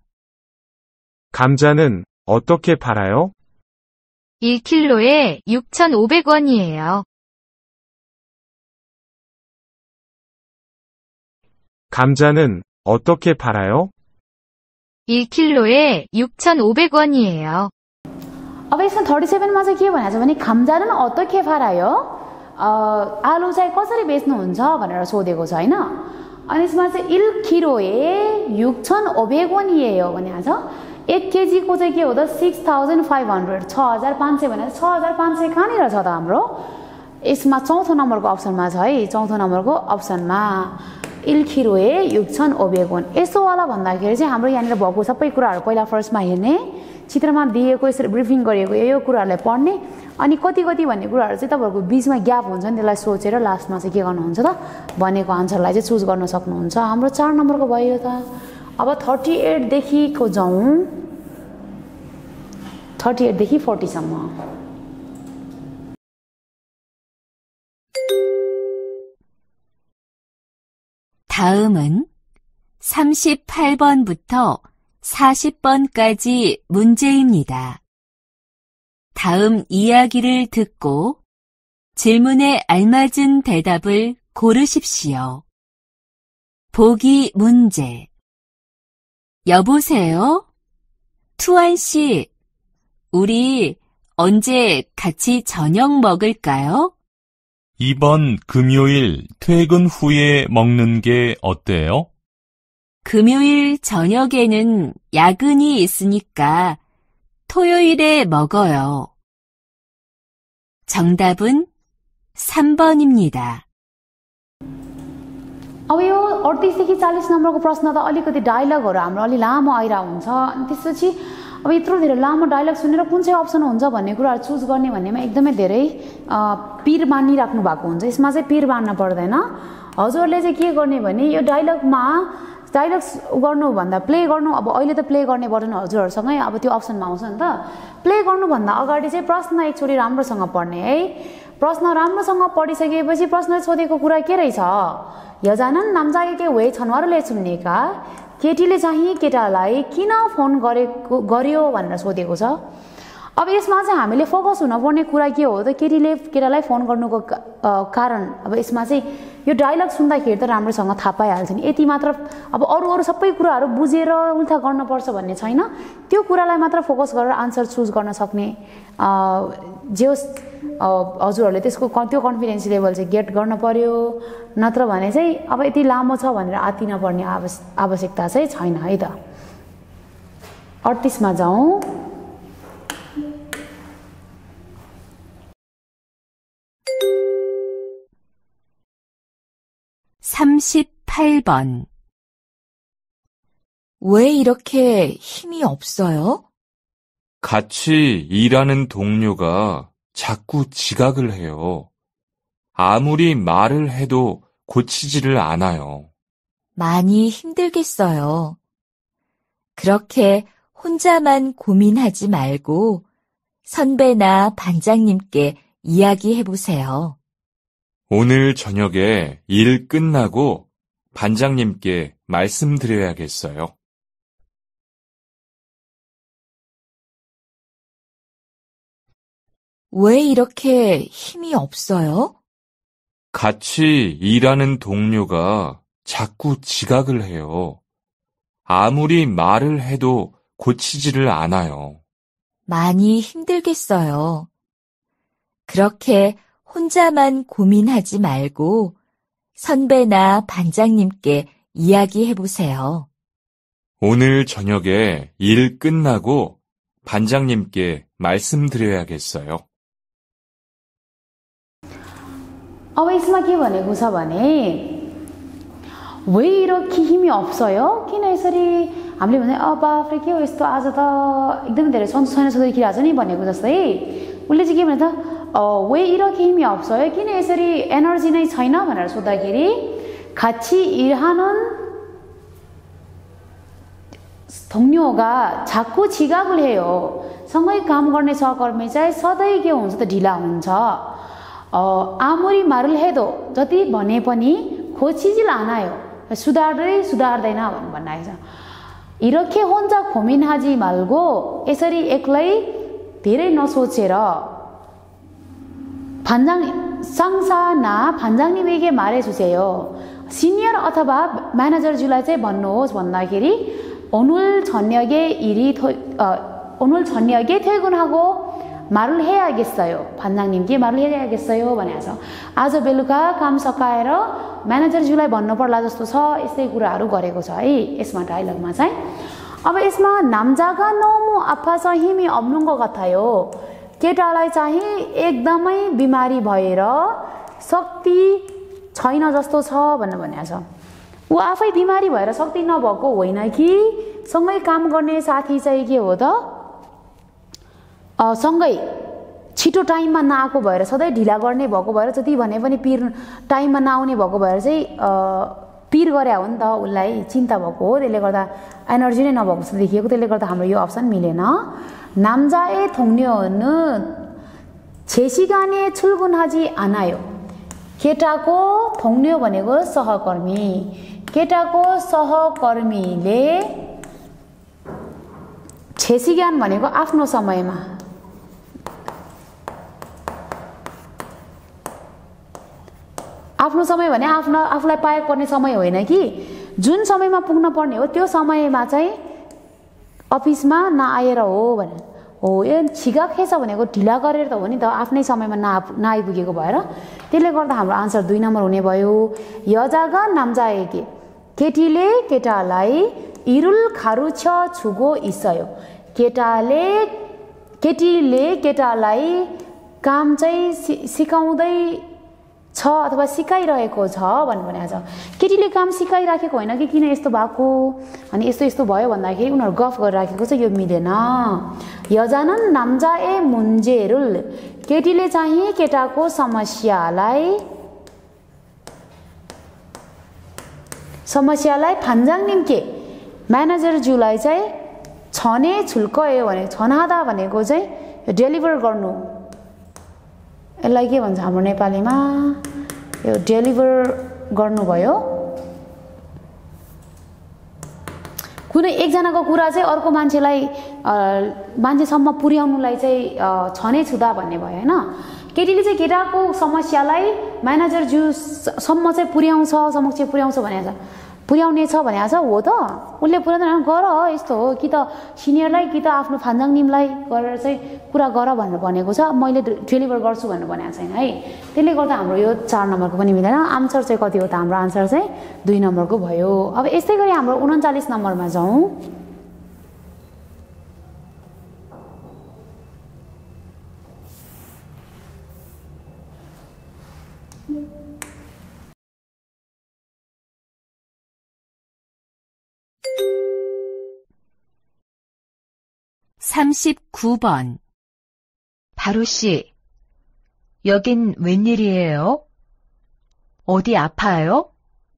감자는 어떻게 팔아요? 1kg에 6,500원이에요. 감자는 어떻게 팔아요? 1kg에 6,500원이에요. अब यसमा 37 मा चाहिँ के भनेको छ भने 감자는 어떻게 팔아요? आलु चाहिँ कसरी बेच्नुहुन्छ भनेर सोधेको छ हैन अनि यसमा चाहिँ 1kg에 6,500원이에요 भनेको छ 1 kg को चाहिँ के हो त 6500 6500 भने 6500 कहाँनिर छ त हाम्रो यसमा चौथो नम्बरको अप्सनमा छ है चौथो नम्बरको अप्सनमा 1kg에 6,500원 यसो वाला भन्दाखेरि चाहिँ हाम्रो यहाँनिर भएको सबै कुराहरु पहिला फर्स्टमा हेर्ने चित्रमा दिएको यसरी ब्रिफिङ गरिएको यो कुराहरुलाई पढ्ने अनि कति भन्ने कुराहरु चाहिँ तपाईहरुको बीचमा ग्याप हुन्छ नि त्यसलाई सोचेर लास्टमा चाहिँ के गर्नुहुन्छ त भनेको आन्सरलाई चाहिँ चुज गर्न सक्नुहुन्छ हाम्रो 4 नम्बरको भयो त अब 38 देखि को जाउँ 38 देखि 40 सम्म 다음은 38번부터 40번까지 문제입니다. 다음 이야기를 듣고 질문에 알맞은 대답을 고르십시오. 보기 문제. 여보세요? 투안 씨, 우리 언제 같이 저녁 먹을까요? 이번 금요일 퇴근 후에 먹는 게 어때요? 금요일 저녁에는 야근이 있으니까 토요일에 먹어요. 정답은 3번입니다. अब यो 38 देखि 40 नम्बरको प्रश्न त अलिकति डायलगहरू हाम्रो अलि लामो आइरहेको हुन्छ अनि त्यसपछि अब यत्रो धेरै लामो डायलग सुनेर कुन चाहिँ अप्सन हुन्छ भन्ने कुराहरू चुज गर्ने भन्नेमा एकदमै धेरै पिर मानिराख्नु भएको हुन्छ। यसमा चाहिँ पिर मान्न पर्दैन। हजुरहरूले चाहिँ के गर्ने भने यो डायलग गर्नुभन्दा प्ले गर्नु, अब अहिले त प्ले गर्ने बटन हजुरहरूसँगै अब त्यो अप्सनमा आउँछ नि त। प्ले गर्नुभन्दा अगाडि चाहिँ प्रश्न एकचोटि राम्रोसँग पढ्ने है। प्रश्न राम्रोसँग पढिसकेपछि प्रश्न सोधेको कुरा के रहेछ? 여자는 남자에게 왜 전화를 했습니까? केटीले चाहिँ केटालाई किन फोन गर्यो भनेर सोधेको छ। अब यसमा चाहिँ हामीले फोकस हुनुपर्ने कुरा के हो त? केटीले केटालाई फोन गर्नुको कारण। अब यसमा चाहिँ यो डायलग सुन्दाखेरि त राम्रोसँग थाहा पाइहाल्छ नि। यति मात्र अब अरू सबै कुराहरू बुझेर उल्था गर्नुपर्छ भन्ने छैन। त्यो कुरालाई मात्र फोकस गरेर आन्सर चुज गर्न सक्ने जे होस् हजुरहरूले त्यो कन्फिडेन्स लेभल चाहिँ गेट गर्न पर्यो। नत्र भने चाहिँ अब यति लामो छ भनेर आत्तिन पर्ने आवश्यकता चाहिँ छैन है त। 38 मा जाउँ। (38번) 왜 이렇게 힘이 없어요? 같이 일하는 동료가 자꾸 지각을 해요. 아무리 말을 해도 고치지를 않아요. 많이 힘들겠어요. 그렇게 혼자만 고민하지 말고 선배나 반장님께 이야기해보세요. 오늘 저녁에 일 끝나고 반장님께 말씀드려야겠어요. 왜 이렇게 힘이 없어요? 같이 일하는 동료가 자꾸 지각을 해요. 아무리 말을 해도 고치지를 않아요. 많이 힘들겠어요. 그렇게 혼자만 고민하지 말고 선배나 반장님께 이야기해보세요. 오늘 저녁에 일 끝나고 반장님께 말씀드려야겠어요. अब यसमा के भनेको छ भने 왜 이렇게 힘이 없어요? किन यसरी हामीले भने अब बाफ्रे के हो यस्तो आज त एकदमै धेरै सन्चो छैन सोधिरहेको छ नि भनेको जस्तै उसले चाहिँ के भने त 왜 이렇게 힘이 없어요? किन यसरी एनर्जी नै छैन भनेर सोद्धाखेरि 같이 일하는 동료가 자꾸 지각을 해요. सँगै काम गर्ने सहकर्मी चाहिँ सधैँ के हुन्छ त ढिला हुन्छ। आमुरी 말을 해도 जति भने पनि 고치질 않아요. सुधार्दैन भन्नाइ छ। 이렇게 혼자 고민하지 말고 यसरी एक्लै धेरै नसोचेर 상사나 반장님에게 말해주세요. 시니어 अथवा म्यानेजरज्यूलाई चाहिँ भन्नुहोस् भन्दाखेरि 오늘 저녁에 퇴근하고 말을 해야겠어요. 반장님께 말을 해야겠어요 भनेको छ। आज बेलुका काम सकाएर म्यानेजरज्यूलाई भन्नु पर्ला जस्तो छ। यस्तै कुराहरू गरेको छ है यसमा डायलगमा चाहिँ। अब यसमा 남자가 너무 아파서 힘이 없는 것 같아요. केटालाई चाहिँ एकदमै बिमारी भएर शक्ति छैन जस्तो छ भनेको छ। ऊ आफै बिमारी भएर शक्ति नभएको होइन कि सँगै काम गर्ने साथी चाहिँ के हो त सँगै छिटो टाइममा नआएको भएर सधैँ ढिला गर्ने भएको भएर जति भने पनि टाइममा नआउने भएको भएर चाहिँ पिर गरे हो नि त। उसलाई चिन्ता भएको हो, त्यसले गर्दा एनर्जी नै नभएको जस्तो देखिएको। त्यसले गर्दा हाम्रो यो अप्सन मिलेन। 남자의 동료는 제 시간에 출근하지 않아요. केटाको 동료 भनेको सहकर्मी। केटाको सहकर्मीले 제 시간 भनेको आफ्नो समयमा आफ्नो समय भने आफूलाई पाएको पर्ने समय होइन कि जुन समयमा पुग्न पर्ने हो त्यो समयमा चाहिँ अफिसमा नआएर हो भने हो ए छिगाखेछ भनेको ढिला गरेर त हो नि त आफ्नै समयमा नआइपुगेको भएर त्यसले गर्दा हाम्रो आन्सर 2 नम्बर हुने भयो 여자가 남자에게 केटीले केटालाई 이룰 가르쳐 주고 있어요 केटीले केटालाई काम चाहिँ सिकाउँदै छ अथवा सिकाइरहेको छ भन्ने भनेको छ केटीले काम सिकाइराखेको होइन कि किन यस्तो भएको अनि यस्तो यस्तो भयो भन्दाखेरि उनीहरू गफ गरिराखेको छ यो मिलेन 여자는 남자의 문제를 केटीले चाहिँ केटाको समस्यालाई 반장님께 म्यानेजरज्यूलाई चाहिँ छने छुल्कयो भने छनादा भनेको चाहिँ डेलिभर गर्नु यसलाई के भन्छ हाम्रो नेपालीमा यो डेलिभर गर्नुभयो कुनै एकजनाको कुरा चाहिँ अर्को मान्छेसम्म पुर्याउनुलाई चाहिँ छने छुदा भन्ने भयो हैन केटीले चाहिँ केटाको समस्यालाई म्यानेजरज्यूसम्म चाहिँ समक्ष पुर्याउँछ भनेको छ पुर्याउने छ भनेको छ हो त उले पुर्याउँदैन गर यस्तो हो कि त सिनियरलाई कि त आफ्नो फान्जाङनिमलाई गरेर चाहिँ कुरा गर भनेर भनेको छ मैले डेलिभर गर्छु भनेर भनेको छैन है त्यसले गर्दा हाम्रो यो 4 नम्बरको पनि मिलेन आन्सर चाहिँ कति हो त हाम्रो आन्सर चाहिँ 2 नम्बरको भयो अब यस्तै गरी हाम्रो 39 नम्बरमा जाउँ (39번) 바로씨, 여긴 웬일이에요? 어디 아파요?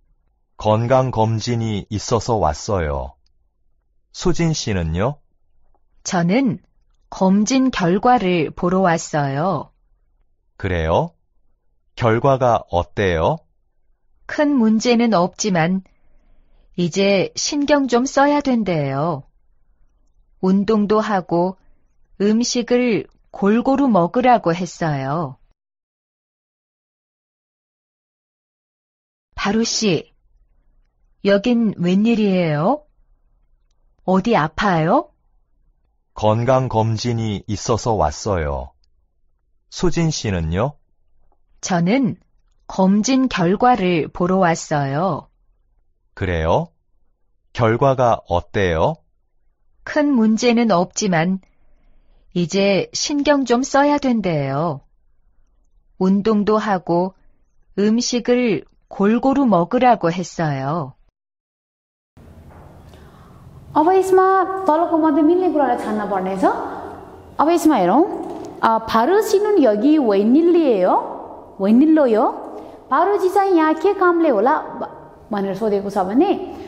건강검진이 있어서 왔어요. 수진 씨는요? 저는 검진 결과를 보러 왔어요. 그래요? 결과가 어때요? 큰 문제는 없지만 이제 신경 좀 써야 된대요. 운동도 하고 음식을 골고루 먹으라고 했어요. 바로씨, 여긴 웬일이에요? 어디 아파요? 건강검진이 있어서 왔어요. 수진 씨는요? 저는 검진 결과를 보러 왔어요. 그래요? 결과가 어때요? 큰 문제는 없지만 이제 신경 좀 써야 된대요. 운동도 하고 음식을 골고루 먹으라고 했어요. अब यसमा तलको मध्ये मिल्ने कुरालाई छान्न पर्नेछ अब यसमा हेरौं 바르시는 여기 웬일로요 바르지 चाहिँ यहाँ के कामले होला भनेर सोधेको छ भने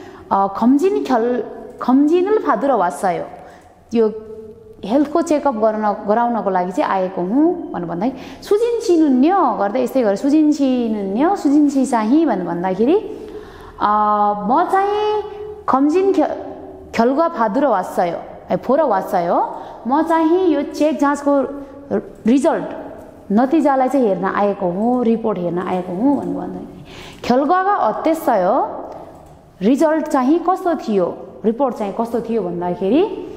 검진을 받으러 왔어요. यो हेल्थको चेकअप गराउनको लागि चाहिँ आएको हुँ भनेर भन्दाखेरि सुजिन 씨는요 गर्दै यस्तै गरे सुजिन 씨 चाहिँ भनेर भन्दाखेरि म चाहिँ 검진 결과 받으러 왔어요. 보러 왔어요. म चाहिँ यो चेक जाँचको रिजल्ट नतिजालाई चाहिँ हेर्न आएको हुँ रिपोर्ट हेर्न आएको हुँ भनेर भन्दाखेरि 결과가 어땠어요? रिजल्ट चाहिँ कस्तो थियो रिपोर्ट चाहिँ कस्तो थियो भन्दाखेरि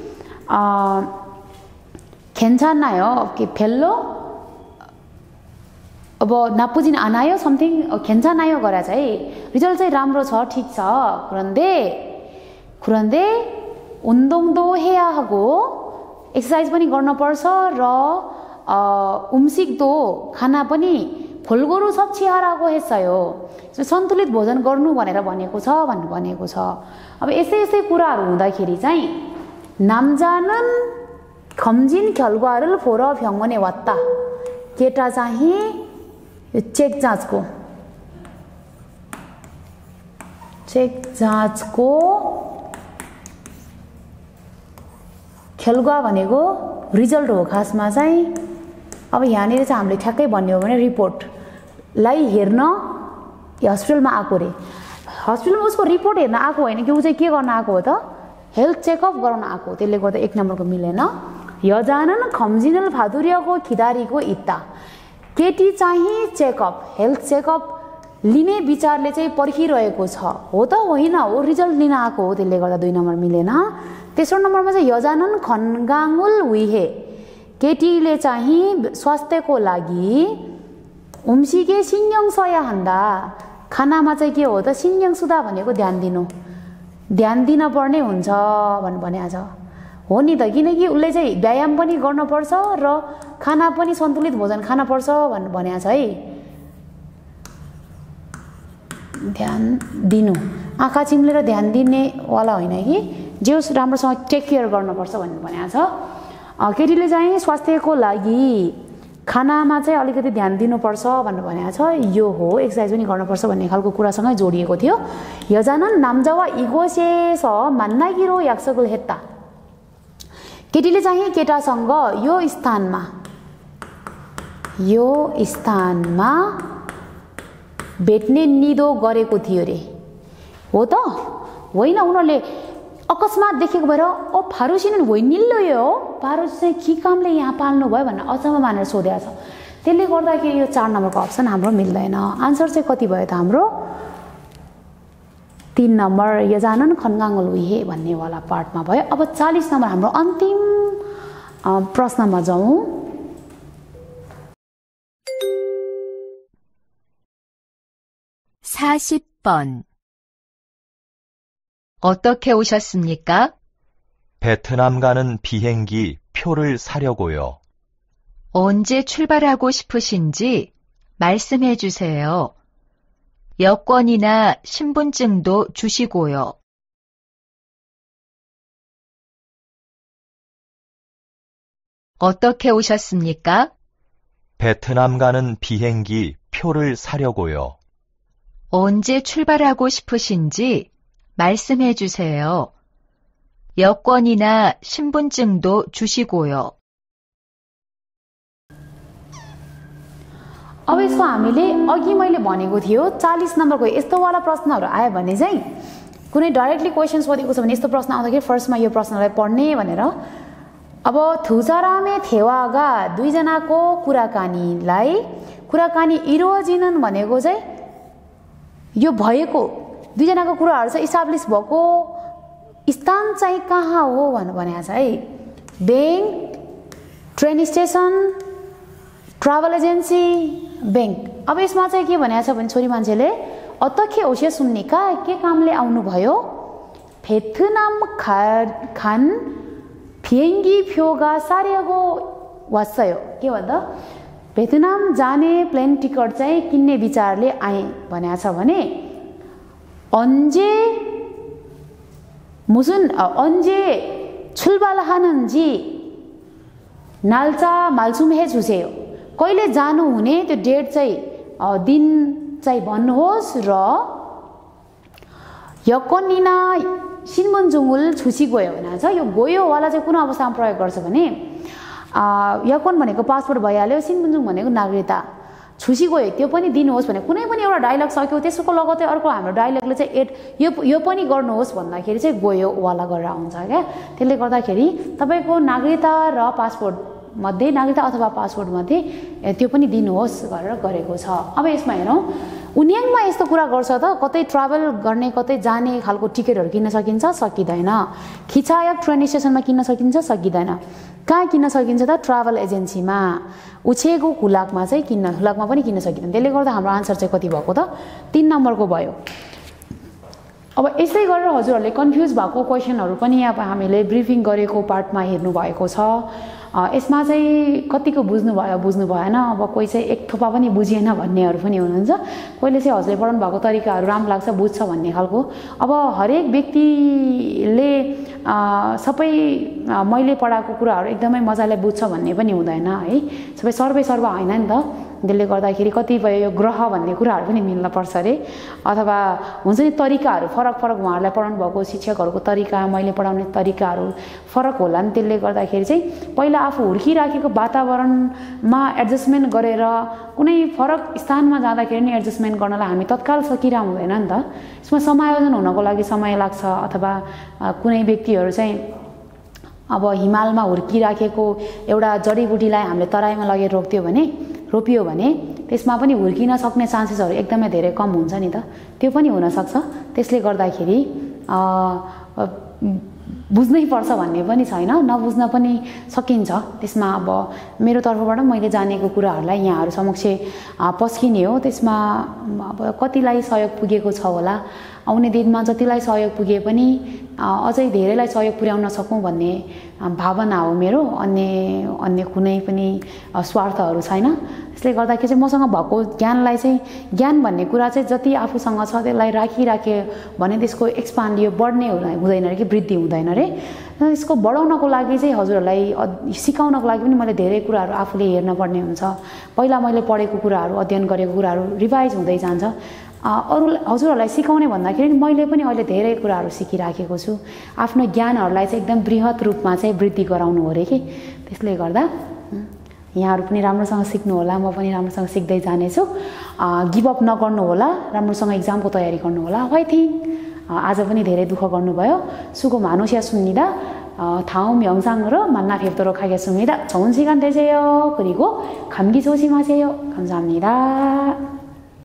괜찮나요? 별로 अब 나쁘진 않아요? something 괜찮아요 गरा चाहिँ रिजल्ट चाहिँ राम्रो छ ठीक छ 그런데 운동도 해야 하고 एक्सरसाइज पनि गर्न पर्छ र 음식도 खाना पनि 골고루 섭취하라고 했어요. सन्तुलित भोजन गर्नु भनेर भनेको छ भन्ने भनेको छ. अब यसै कुराहरु हुँदाखेरि चाहिँ 남자는 검진 결과를 보러 병원에 왔다. केटा चाहिँ चेक जाँचको 결과 भनेको रिजल्ट हो खासमा चाहिँ अब यहाँनिर चाहिँ हामीले ठ्याक्कै भन्ने हो भने रिपोर्टलाई हेर्न हस्पिटलमा आएको रे हस्पिटलमा उसको रिपोर्ट हेर्न आएको होइन कि उ चाहिँ के गर्न आएको हो त हेल्थ चेकअप गराउन आएको त्यसले गर्दा 1 नम्बरको मिलेन 여자는 검진을 받으려고 기다리고 있다 केटी चाहिँ चेकअप हेल्थ चेकअप लिने विचारले चाहिँ पर्खिरहेको छ हो त होइन हो रिजल्ट लिन आएको हो त्यसले गर्दा 2 नम्बर मिलेन तेस्रो नम्बरमा चाहिँ यजानन खनगाङुल हुइहे, केटीले चाहिँ स्वास्थ्यको लागि उम्सिके सिन्यङ सया हन्दा, खानामा चाहिँ के हो त सिन्यङ सुदा भनेको ध्यान दिन पर्ने हुन्छ भनेको छ। हो नि त, किनकि उसले चाहिँ व्यायाम पनि गर्नुपर्छ र खाना पनि सन्तुलित भोजन खान पर्छ भनेको छ है। ध्यान दिनु, आँखा चिम्लेर ध्यान दिनेवाला होइन कि जे होस् राम्रोसँग टेक केयर गर्नुपर्छ भनेको छ। केटीले चाहिँ स्वास्थ्यको लागि खानामा चाहिँ अलिकति ध्यान दिनुपर्छ भनेको छ। यो हो, एक्सर्साइज पनि गर्नुपर्छ भन्ने खालको कुरासँगै जोडिएको थियो। यजानन 남자와 이곳에서 만나기로 약속을 했다, केटीले चाहिँ केटासँग यो स्थानमा भेट्ने निदो गरेको थियो रे। हो त होइन, उनीहरूले अकस्मात देखेको भएर फारुसिन होइनिल्लो यो फारुस चाहिँ के कामले यहाँ पाल्नु भयो भनेर अचम्म मानेर सोधेको छ। त्यसले गर्दाखेरि यो 4 नम्बरको अप्सन हाम्रो मिल्दैन। आन्सर चाहिँ कति भयो त हाम्रो? 3 नम्बर यजानन खनगाङुल हुइहे भन्नेवाला पार्टमा भयो। अब 40 नम्बर हाम्रो अन्तिम प्रश्नमा जाउँ। (40번) 어떻게 오셨습니까? 베트남 가는 비행기 표를 사려고요. 언제 출발하고 싶으신지 말씀해 주세요. 여권이나 신분증도 주시고요. 어떻게 오셨습니까? 베트남 가는 비행기 표를 사려고요. 언제 출발하고 싶으신지 말씀해 주세요. 여권이나 신분증도 주시고요. अब यसको हामीले अघि मैले भनेको थियो 40 नम्बरको यस्तोवाला प्रश्नहरू आयो भने चाहिँ कुनै डाइरेक्टली क्वेसन सोधेको छ भने यस्तो प्रश्न आउँदाखेरि फर्स्टमा यो प्रश्नलाई पढ्ने भनेर। अब थुचारामे थेवागा दुईजनाको कुराकानी इरोजिनन भनेको चाहिँ यो भएको दुईजनाको कुराहरू चाहिँ इस्टाब्लिस भएको स्थान चाहिँ कहाँ हो भनेको छ है। Bank, train station, travel agency, bank. अब यसमा चाहिँ के भनेको छ भने छोरी मान्छेले अतखे ओसे सुन्निका के कामले आउनुभयो? 베트남 간 비행기 표가 사려고 왔어요. के भन्दा 베트नाम जाने प्लेन टिकट चाहिँ किन्ने विचारले आए भनेको छ भने 언제 출발하는지 날짜 말씀해 주세요. कहिले जानु हुने त्यो डेट चाहिँ दिन चाहिँ भन्नुहोस् र यकोनिना 신분증을 주시고요 भनेको छ। यो गोयो वाला चाहिँ कुन अवस्थामा प्रयोग गर्छ भने यकोन भनेको पासपोर्ट भइहाल्यो, 신분증 भनेको नागरिकता, छुसिगयो त्यो पनि दिनुहोस् भने कुनै पनि एउटा डायलग सक्यो त्यसको लगतै अर्को हाम्रो डायलगले चाहिँ यो पनि गर्नुहोस् भन्दाखेरि चाहिँ गोयो वाला गरेर आउँछ क्या। त्यसले गर्दाखेरि तपाईको नागरिकता र पासपोर्ट मध्ये नागरिकता अथवा पासपोर्ट मध्ये त्यो पनि दिनुहोस् गरेर गरेको छ। अब यसमा हेरौँ उन्याङमा यस्तो कुरा गर्छ त कतै ट्राभल गर्ने कतै जाने खालको टिकटहरू किन्न सकिन्छ सकिदैन। खिचायक ट्रेन स्टेसनमा किन्न सकिन्छ सकिदैन। कहाँ किन्न सकिन्छ त? ट्राभल एजेन्सीमा। उछेको हुलाकमा चाहिँ हुलाकमा पनि किन्न सकिँदैन। त्यसले गर्दा हाम्रो आन्सर चाहिँ कति भएको त? 3 नम्बरको भयो। अब यसै गरेर हजुरहरूले कन्फ्युज भएको क्वेसनहरू पनि अब हामीले ब्रिफिङ गरेको पार्टमा हेर्नु भएको छ। यसमा चाहिँ कतिको बुझ्नु भएन, अब कोही चाहिँ एक थोपा पनि बुझिएन भन्नेहरू पनि हुनुहुन्छ। कोहीले चाहिँ हजुरले पढाउनु भएको तरिकाहरू राम्रो लाग्छ बुझ्छ भन्ने खालको। अब हरेक व्यक्तिले सबै मैले पढाएको कुराहरू एकदमै मजाले बुझ्छ भन्ने पनि हुँदैन है, सबै सर्वै होइन नि त। त्यसले गर्दाखेरि कतिपय यो ग्रह भन्ने कुराहरू पनि मिल्न पर्छ अरे, अथवा हुन्छ नि तरिकाहरू फरक उहाँहरूलाई पढाउनु भएको शिक्षकहरूको तरिका मैले पढाउने तरिकाहरू फरक होला नि। त्यसले गर्दाखेरि चाहिँ पहिला आफू हुर्किराखेको वातावरणमा एडजस्टमेन्ट गरेर कुनै फरक स्थानमा जाँदाखेरि नि एडजस्टमेन्ट गर्नलाई हामी तत्काल सकिरा हुँदैन नि त। यसमा समायोजन हुनको लागि समय लाग्छ। अथवा कुनै व्यक्तिहरू चाहिँ अब हिमालमा हुर्किराखेको एउटा जडीबुटीलाई हामीले तराईमा लगेर रोपियो भने त्यसमा पनि हुर्किन सक्ने चान्सेसहरू एकदमै धेरै कम हुन्छ नि त, त्यो पनि हुनसक्छ। त्यसले गर्दाखेरि बुझ्नै पर्छ भन्ने पनि छैन, नबुझ्न पनि सकिन्छ। त्यसमा अब मेरो तर्फबाट मैले जानेको कुराहरूलाई यहाँहरू समक्ष पस्किने हो। त्यसमा अब कतिलाई सहयोग पुगेको छ होला, आउने दिनमा जतिलाई सहयोग पुगे पनि अझै धेरैलाई सहयोग पुर्याउन सकौँ भन्ने भावना हो मेरो। अन्य कुनै पनि स्वार्थहरू छैन। त्यसले गर्दाखेरि चाहिँ मसँग भएको ज्ञानलाई चाहिँ, ज्ञान भन्ने कुरा चाहिँ जति आफूसँग छ त्यसलाई राखिराख्यो भने त्यसको एक्सपान्ड यो बढ्ने हुँदैन रे कि वृद्धि हुँदैन रे। यसको बढाउनको लागि चाहिँ हजुरहरूलाई सिकाउनको लागि पनि मैले धेरै कुराहरू आफूले हेर्न पर्ने हुन्छ। पहिला मैले पढेको कुराहरू, अध्ययन गरेको कुराहरू रिभाइज हुँदै जान्छ। हजुरहरूलाई सिकाउने भन्दाखेरि मैले पनि अहिले धेरै कुराहरू सिकिराखेको छु। आफ्नो ज्ञानहरूलाई चाहिँ एकदम बृहत रूपमा चाहिँ वृद्धि गराउनु हो रे कि। त्यसले गर्दा यहाँहरू पनि राम्रोसँग सिक्नु होला, म पनि राम्रोसँग सिक्दै जानेछु। गिभअप नगर्नु होला, राम्रोसँग इक्जामको तयारी गर्नु होला। 화이팅! आज पनि धेरै दुःख गर्नुभयो. 수고 많으셨습니다. 다음 영상으로 만나 뵙도록 하겠습니다. 좋은 시간 되세요. 그리고 감기 조심하세요. 감사합니다.